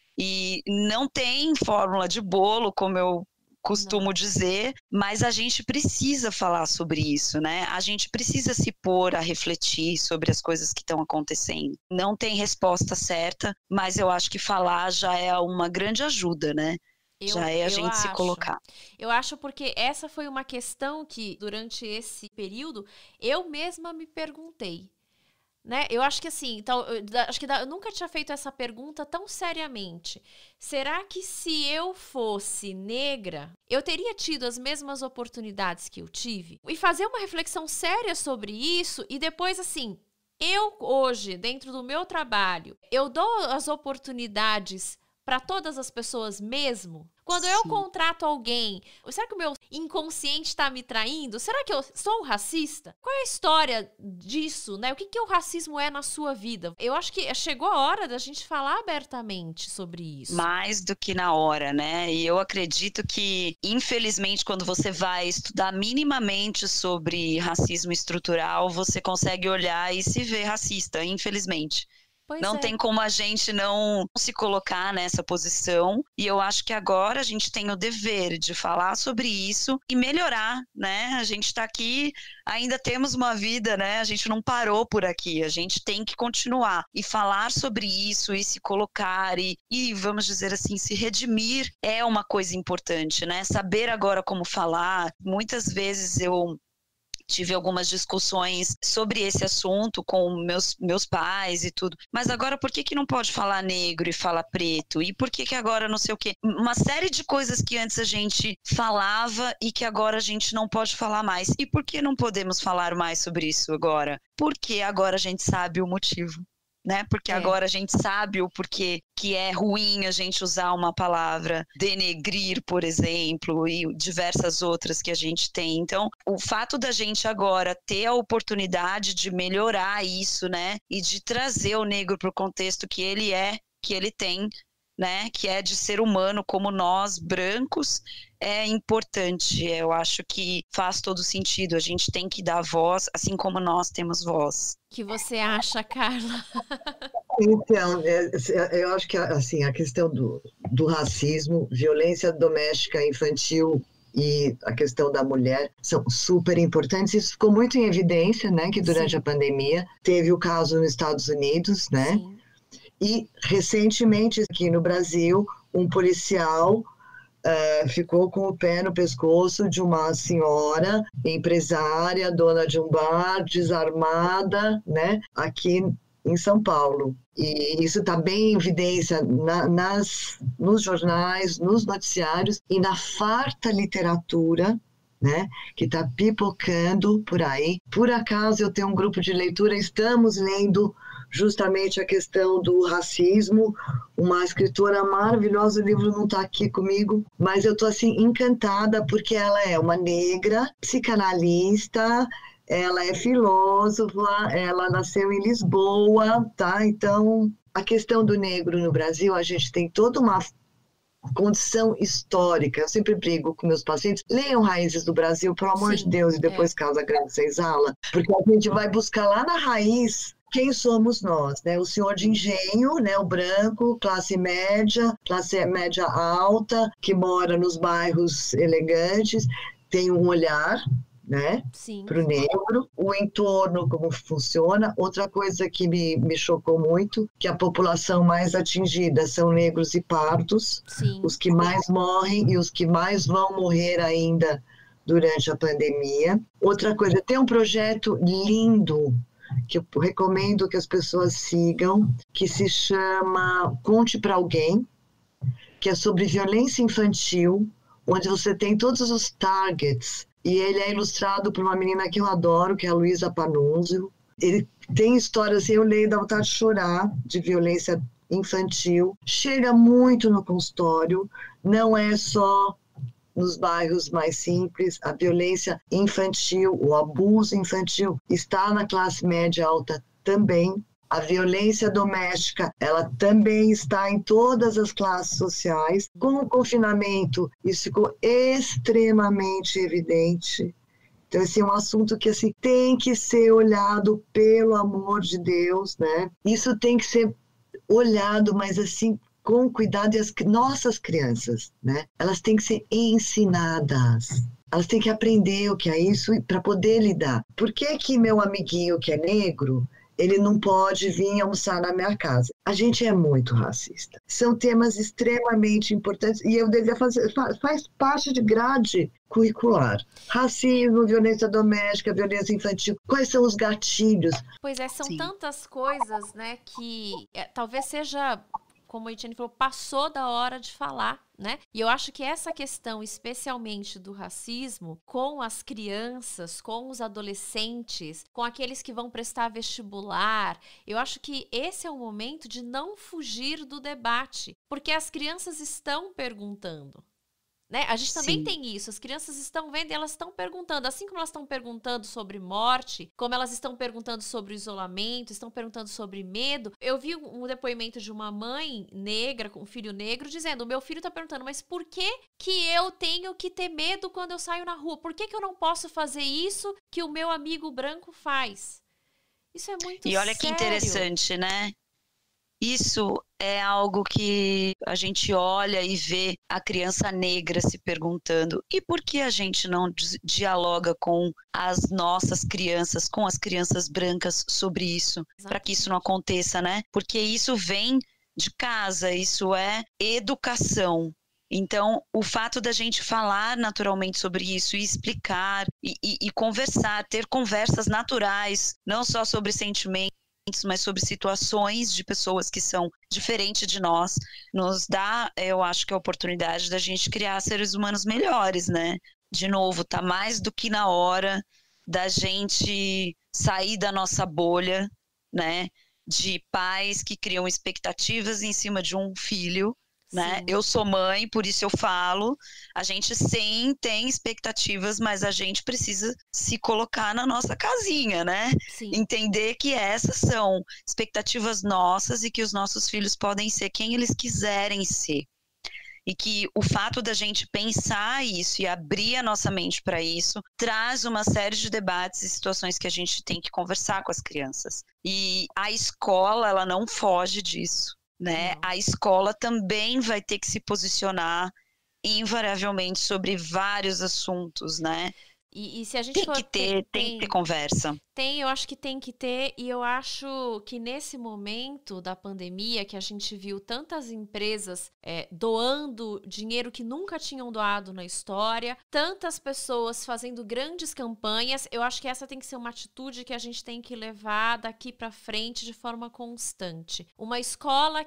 E não tem fórmula de bolo, como eu costumo dizer, mas a gente precisa falar sobre isso, né? A gente precisa se pôr a refletir sobre as coisas que estão acontecendo. Não tem resposta certa, mas eu acho que falar já é uma grande ajuda, né? Já é a gente se colocar. Eu acho porque essa foi uma questão que, durante esse período, eu mesma me perguntei. Né? Eu acho que assim, eu nunca tinha feito essa pergunta tão seriamente. Será que se eu fosse negra, eu teria tido as mesmas oportunidades que eu tive? E fazer uma reflexão séria sobre isso e depois assim, eu hoje, dentro do meu trabalho, eu dou as oportunidades para todas as pessoas mesmo? Quando eu contrato alguém, será que o meu inconsciente está me traindo? Será que eu sou racista? Qual é a história disso, né? O que o racismo é na sua vida? Eu acho que chegou a hora da gente falar abertamente sobre isso. Mais do que na hora, né? E eu acredito que, infelizmente, quando você vai estudar minimamente sobre racismo estrutural, você consegue olhar e se ver racista, infelizmente. Não tem como a gente não se colocar nessa posição. E eu acho que agora a gente tem o dever de falar sobre isso e melhorar, né? A gente está aqui, ainda temos uma vida, né? A gente não parou por aqui. A gente tem que continuar e falar sobre isso e se colocar e vamos dizer assim, se redimir é uma coisa importante, né? Saber agora como falar. Muitas vezes eu tive algumas discussões sobre esse assunto com meus pais e tudo. Mas agora por que não pode falar negro e falar preto? E por que agora não sei o quê? Uma série de coisas que antes a gente falava e que agora a gente não pode falar mais. E por que não podemos falar mais sobre isso agora? Porque agora a gente sabe o motivo. Né? Porque agora a gente sabe o porquê que é ruim a gente usar uma palavra denegrir, por exemplo, e diversas outras que a gente tem. Então, o fato da gente agora ter a oportunidade de melhorar isso, né? E de trazer o negro para o contexto que ele tem, né? Que é de ser humano como nós, brancos, é importante. Eu acho que faz todo sentido. A gente tem que dar voz, assim como nós temos voz. O que você acha, Carla? Então, eu acho que assim, a questão do racismo, violência doméstica infantil e a questão da mulher são super importantes. Isso ficou muito em evidência, né? Que durante a pandemia teve o caso nos Estados Unidos, né? Sim. E recentemente aqui no Brasil, um policial ficou com o pé no pescoço de uma senhora empresária, dona de um bar, desarmada, né, aqui em São Paulo. E isso está bem em evidência nos jornais, nos noticiários e na farta literatura, né, que está pipocando por aí. Por acaso eu tenho um grupo de leitura, estamos lendo justamente a questão do racismo, uma escritora maravilhosa, o livro não está aqui comigo, mas eu estou assim encantada porque ela é uma negra, psicanalista, ela é filósofa, ela nasceu em Lisboa, tá? Então, a questão do negro no Brasil, a gente tem toda uma condição histórica. Eu sempre brigo com meus pacientes, leiam Raízes do Brasil, pelo amor de Deus, e depois Casa Grande Senzala, porque a gente vai buscar lá na raiz quem somos nós, né? O senhor de engenho, né? O branco, classe média alta, que mora nos bairros elegantes, tem um olhar, né? Para o negro, o entorno, como funciona. Outra coisa que me chocou muito, que a população mais atingida são negros e pardos, os que mais morrem e os que mais vão morrer ainda durante a pandemia. Outra coisa, tem um projeto lindo que eu recomendo que as pessoas sigam, que se chama Conte para Alguém, que é sobre violência infantil, onde você tem todos os targets, e ele é ilustrado por uma menina que eu adoro, que é a Luísa Panunzio. Ele tem histórias, assim, eu leio, dá vontade de chorar, de violência infantil. Chega muito no consultório, não é só nos bairros mais simples, a violência infantil, o abuso infantil está na classe média alta também. A violência doméstica, ela também está em todas as classes sociais. Com o confinamento, isso ficou extremamente evidente. Então, esse é um assunto que assim, tem que ser olhado, pelo amor de Deus, né? Isso tem que ser olhado, mas assim, com cuidado. E as nossas crianças, né? Elas têm que ser ensinadas. Elas têm que aprender o que é isso para poder lidar. Por que que meu amiguinho que é negro, ele não pode vir almoçar na minha casa? A gente é muito racista. São temas extremamente importantes e eu devia fazer, faz parte de grade curricular. Racismo, violência doméstica, violência infantil. Quais são os gatilhos? Pois é, são tantas coisas, né, que talvez seja, como a Etienne falou, passou da hora de falar, né? E eu acho que essa questão, especialmente do racismo, com as crianças, com os adolescentes, com aqueles que vão prestar vestibular, eu acho que esse é o momento de não fugir do debate, porque as crianças estão perguntando. Né? A gente também tem isso, as crianças estão vendo e elas estão perguntando, assim como elas estão perguntando sobre morte, como elas estão perguntando sobre o isolamento, estão perguntando sobre medo. Eu vi um depoimento de uma mãe negra com um filho negro dizendo, o meu filho está perguntando, mas por que que eu tenho que ter medo quando eu saio na rua? Por que que eu não posso fazer isso que o meu amigo branco faz? Isso é muito sério. E olha que interessante, né? Isso é algo que a gente olha e vê a criança negra se perguntando, e por que a gente não dialoga com as nossas crianças, com as crianças brancas sobre isso, para que isso não aconteça, né? Porque isso vem de casa, isso é educação. Então, o fato da gente falar naturalmente sobre isso e explicar e conversar, ter conversas naturais, não só sobre sentimentos, mas sobre situações de pessoas que são diferentes de nós, nos dá, eu acho que a oportunidade da gente criar seres humanos melhores, né? De novo, tá mais do que na hora da gente sair da nossa bolha, né? De pais que criam expectativas em cima de um filho, né? Eu sou mãe, por isso eu falo. A gente sim tem expectativas, mas a gente precisa se colocar na nossa casinha, né? Sim. Entender que essas são expectativas nossas e que os nossos filhos podem ser quem eles quiserem ser. E que o fato da gente pensar isso e abrir a nossa mente para isso traz uma série de debates e situações que a gente tem que conversar com as crianças. E a escola, ela não foge disso, né? Não. A escola também vai ter que se posicionar invariavelmente sobre vários assuntos, né? E se a gente Tem que ter conversa. Eu acho que tem que ter, e eu acho que nesse momento da pandemia, que a gente viu tantas empresas doando dinheiro que nunca tinham doado na história, tantas pessoas fazendo grandes campanhas, eu acho que essa tem que ser uma atitude que a gente tem que levar daqui para frente de forma constante. Uma escola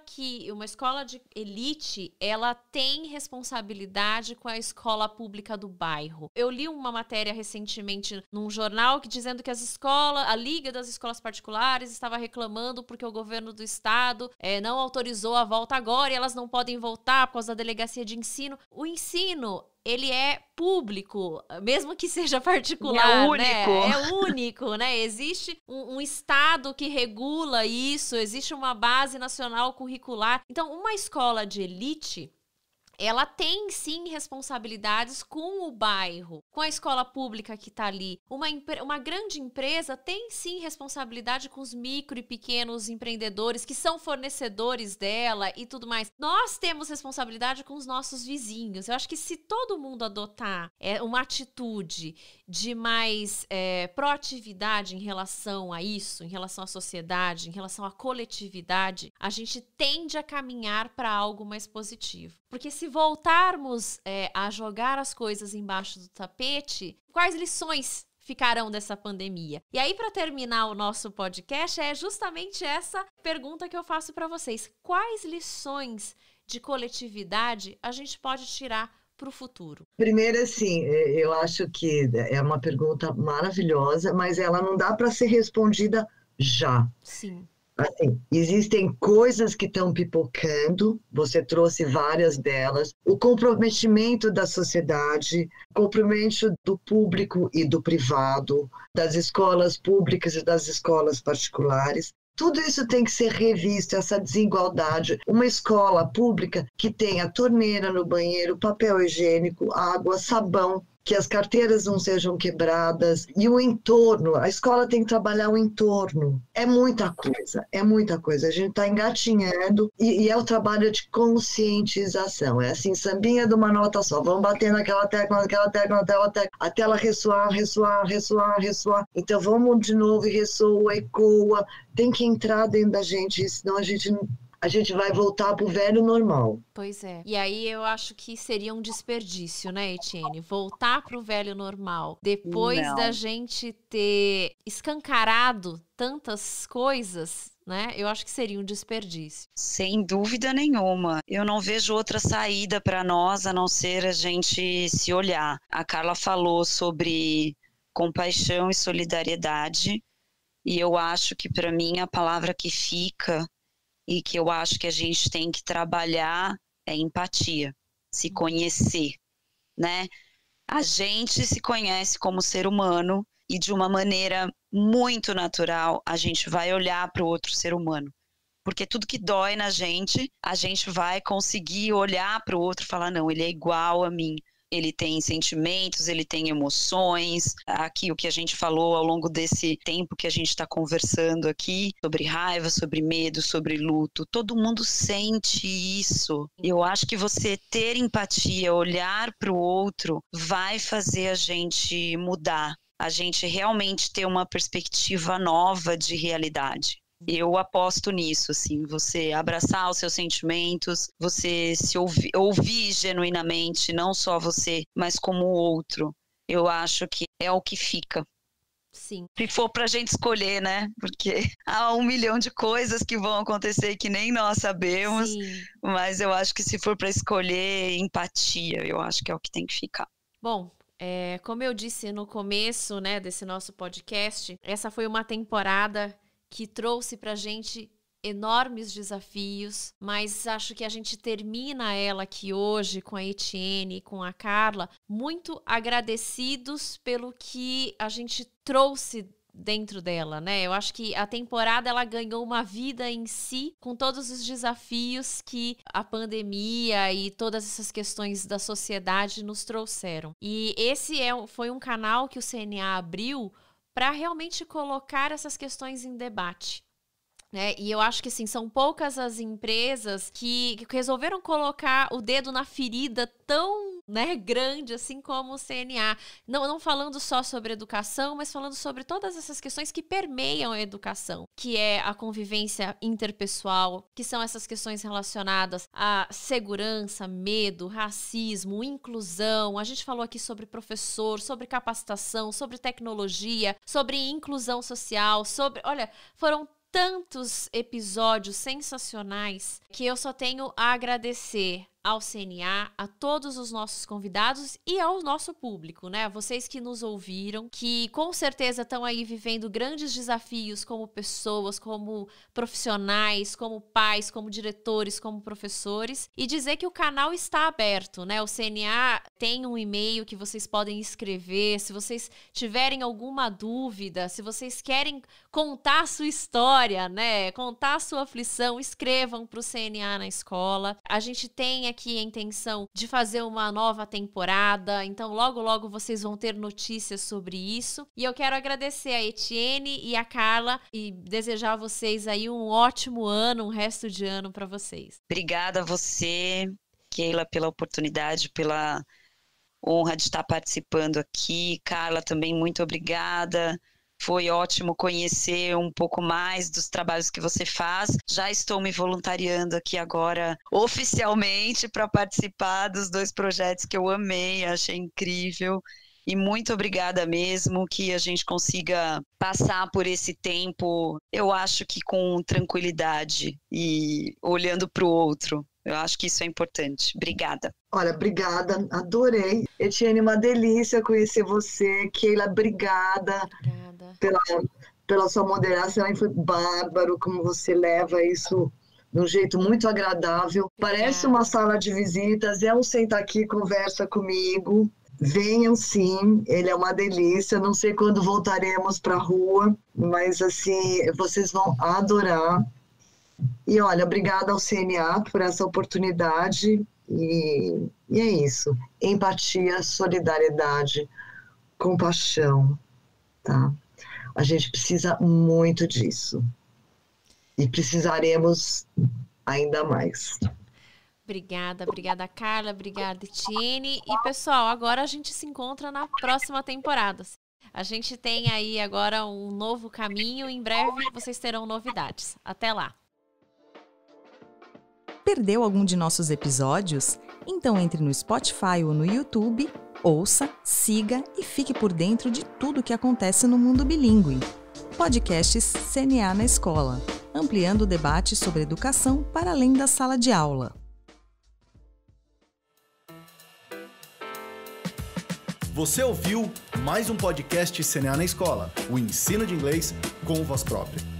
de elite, ela tem responsabilidade com a escola pública do bairro. Eu li uma matéria recentemente num jornal dizendo que a Liga das Escolas Particulares estava reclamando porque o governo do estado não autorizou a volta agora e elas não podem voltar por causa da delegacia de ensino. O ensino, ele é público, mesmo que seja particular, é único. né? É único, né? Existe um estado que regula isso, existe uma base nacional curricular. Então, uma escola de elite, ela tem, sim, responsabilidades com o bairro, com a escola pública que está ali. Uma grande empresa tem, sim, responsabilidade com os micro e pequenos empreendedores que são fornecedores dela e tudo mais. Nós temos responsabilidade com os nossos vizinhos. Eu acho que se todo mundo adotar uma atitude de mais proatividade em relação a isso, em relação à sociedade, em relação à coletividade, a gente tende a caminhar para algo mais positivo. Porque se voltarmos a jogar as coisas embaixo do tapete, quais lições ficarão dessa pandemia? E aí, para terminar o nosso podcast, é justamente essa pergunta que eu faço para vocês. Quais lições de coletividade a gente pode tirar para o futuro? Primeiro, assim, eu acho que é uma pergunta maravilhosa, mas ela não dá para ser respondida já. Sim. Assim, existem coisas que estão pipocando, você trouxe várias delas, o comprometimento da sociedade, o comprometimento do público e do privado, das escolas públicas e das escolas particulares. Tudo isso tem que ser revisto, essa desigualdade. Uma escola pública que tenha torneira no banheiro, papel higiênico, água, sabão, que as carteiras não sejam quebradas, e o entorno, a escola tem que trabalhar o entorno. É muita coisa. A gente está engatinhando e é o trabalho de conscientização. É assim, sambinha de uma nota só, vamos bater naquela tecla, até ela ressoar. Então vamos de novo e ressoa, ecoa, tem que entrar dentro da gente, senão a gente vai voltar para o velho normal. Pois é. E aí eu acho que seria um desperdício, né, Etienne? Voltar para o velho normal. Depois da gente ter escancarado tantas coisas, né? Eu acho que seria um desperdício. Sem dúvida nenhuma. Eu não vejo outra saída para nós a não ser a gente se olhar. A Carla falou sobre compaixão e solidariedade. E eu acho que, para mim, a palavra que fica e que eu acho que a gente tem que trabalhar é empatia, se conhecer, né? A gente se conhece como ser humano e de uma maneira muito natural a gente vai olhar para o outro ser humano. Porque tudo que dói na gente, a gente vai conseguir olhar para o outro e falar, não, ele é igual a mim. Ele tem sentimentos, ele tem emoções. Aqui o que a gente falou ao longo desse tempo que a gente está conversando aqui, sobre raiva, sobre medo, sobre luto. Todo mundo sente isso. Eu acho que você ter empatia, olhar para o outro, vai fazer a gente mudar. A gente realmente ter uma perspectiva nova de realidade. Eu aposto nisso, assim, você abraçar os seus sentimentos, você se ouvir genuinamente, não só você, mas como o outro. Eu acho que é o que fica. Sim. Se for pra gente escolher, né? Porque há 1 milhão de coisas que vão acontecer que nem nós sabemos. Sim. Mas eu acho que se for pra escolher empatia, eu acho que é o que tem que ficar. Bom, como eu disse no começo, né, desse nosso podcast, essa foi uma temporada que trouxe pra gente enormes desafios, mas acho que a gente termina ela aqui hoje com a Etienne e com a Carla muito agradecidos pelo que a gente trouxe dentro dela, né? Eu acho que a temporada ela ganhou uma vida em si, com todos os desafios que a pandemia e todas essas questões da sociedade nos trouxeram. E esse foi um canal que o CNA abriu para realmente colocar essas questões em debate. E eu acho que assim, são poucas as empresas que resolveram colocar o dedo na ferida tão grande assim como o CNA. Não falando só sobre educação, mas falando sobre todas essas questões que permeiam a educação, que é a convivência interpessoal, que são essas questões relacionadas à segurança, medo, racismo, inclusão. A gente falou aqui sobre professor, sobre capacitação, sobre tecnologia, sobre inclusão social, olha, foram tantos episódios sensacionais que eu só tenho a agradecer ao CNA, a todos os nossos convidados e ao nosso público, né? Vocês que nos ouviram, que com certeza estão aí vivendo grandes desafios como pessoas, como profissionais, como pais, como diretores, como professores, e dizer que o canal está aberto, né? O CNA tem um e-mail que vocês podem escrever, se vocês tiverem alguma dúvida, se vocês querem contar a sua história, né? Contar a sua aflição, escrevam para o CNA na escola. A gente tem aqui a intenção de fazer uma nova temporada, então logo vocês vão ter notícias sobre isso. E eu quero agradecer a Etienne e a Carla e desejar a vocês aí um ótimo ano, um resto de ano para vocês. Obrigada a você, Keila, pela oportunidade, pela honra de estar participando aqui. Carla, também muito obrigada. Foi ótimo conhecer um pouco mais dos trabalhos que você faz. Já estou me voluntariando aqui agora, oficialmente, para participar dos 2 projetos que eu amei, achei incrível. E muito obrigada mesmo, que a gente consiga passar por esse tempo, eu acho que com tranquilidade e olhando para o outro. Eu acho que isso é importante. Obrigada. Olha, obrigada, adorei. Etienne, uma delícia conhecer você. Keila, obrigada pela sua moderação. E foi bárbaro como você leva isso de um jeito muito agradável. Parece uma sala de visitas, é um senta aqui, conversa comigo. Venham sim, ele é uma delícia. Não sei quando voltaremos para a rua, mas assim, vocês vão adorar. E olha, obrigada ao CNA por essa oportunidade e é isso. Empatia, solidariedade, compaixão, tá? A gente precisa muito disso e precisaremos ainda mais. Obrigada Carla, obrigada Etienne. E pessoal, agora a gente se encontra na próxima temporada. A gente tem aí agora um novo caminho, em breve vocês terão novidades. Até lá! Perdeu algum de nossos episódios? Então entre no Spotify ou no YouTube, ouça, siga e fique por dentro de tudo que acontece no mundo bilíngue. Podcasts CNA na Escola, ampliando o debate sobre educação para além da sala de aula. Você ouviu mais um podcast CNA na Escola, o ensino de inglês com voz própria.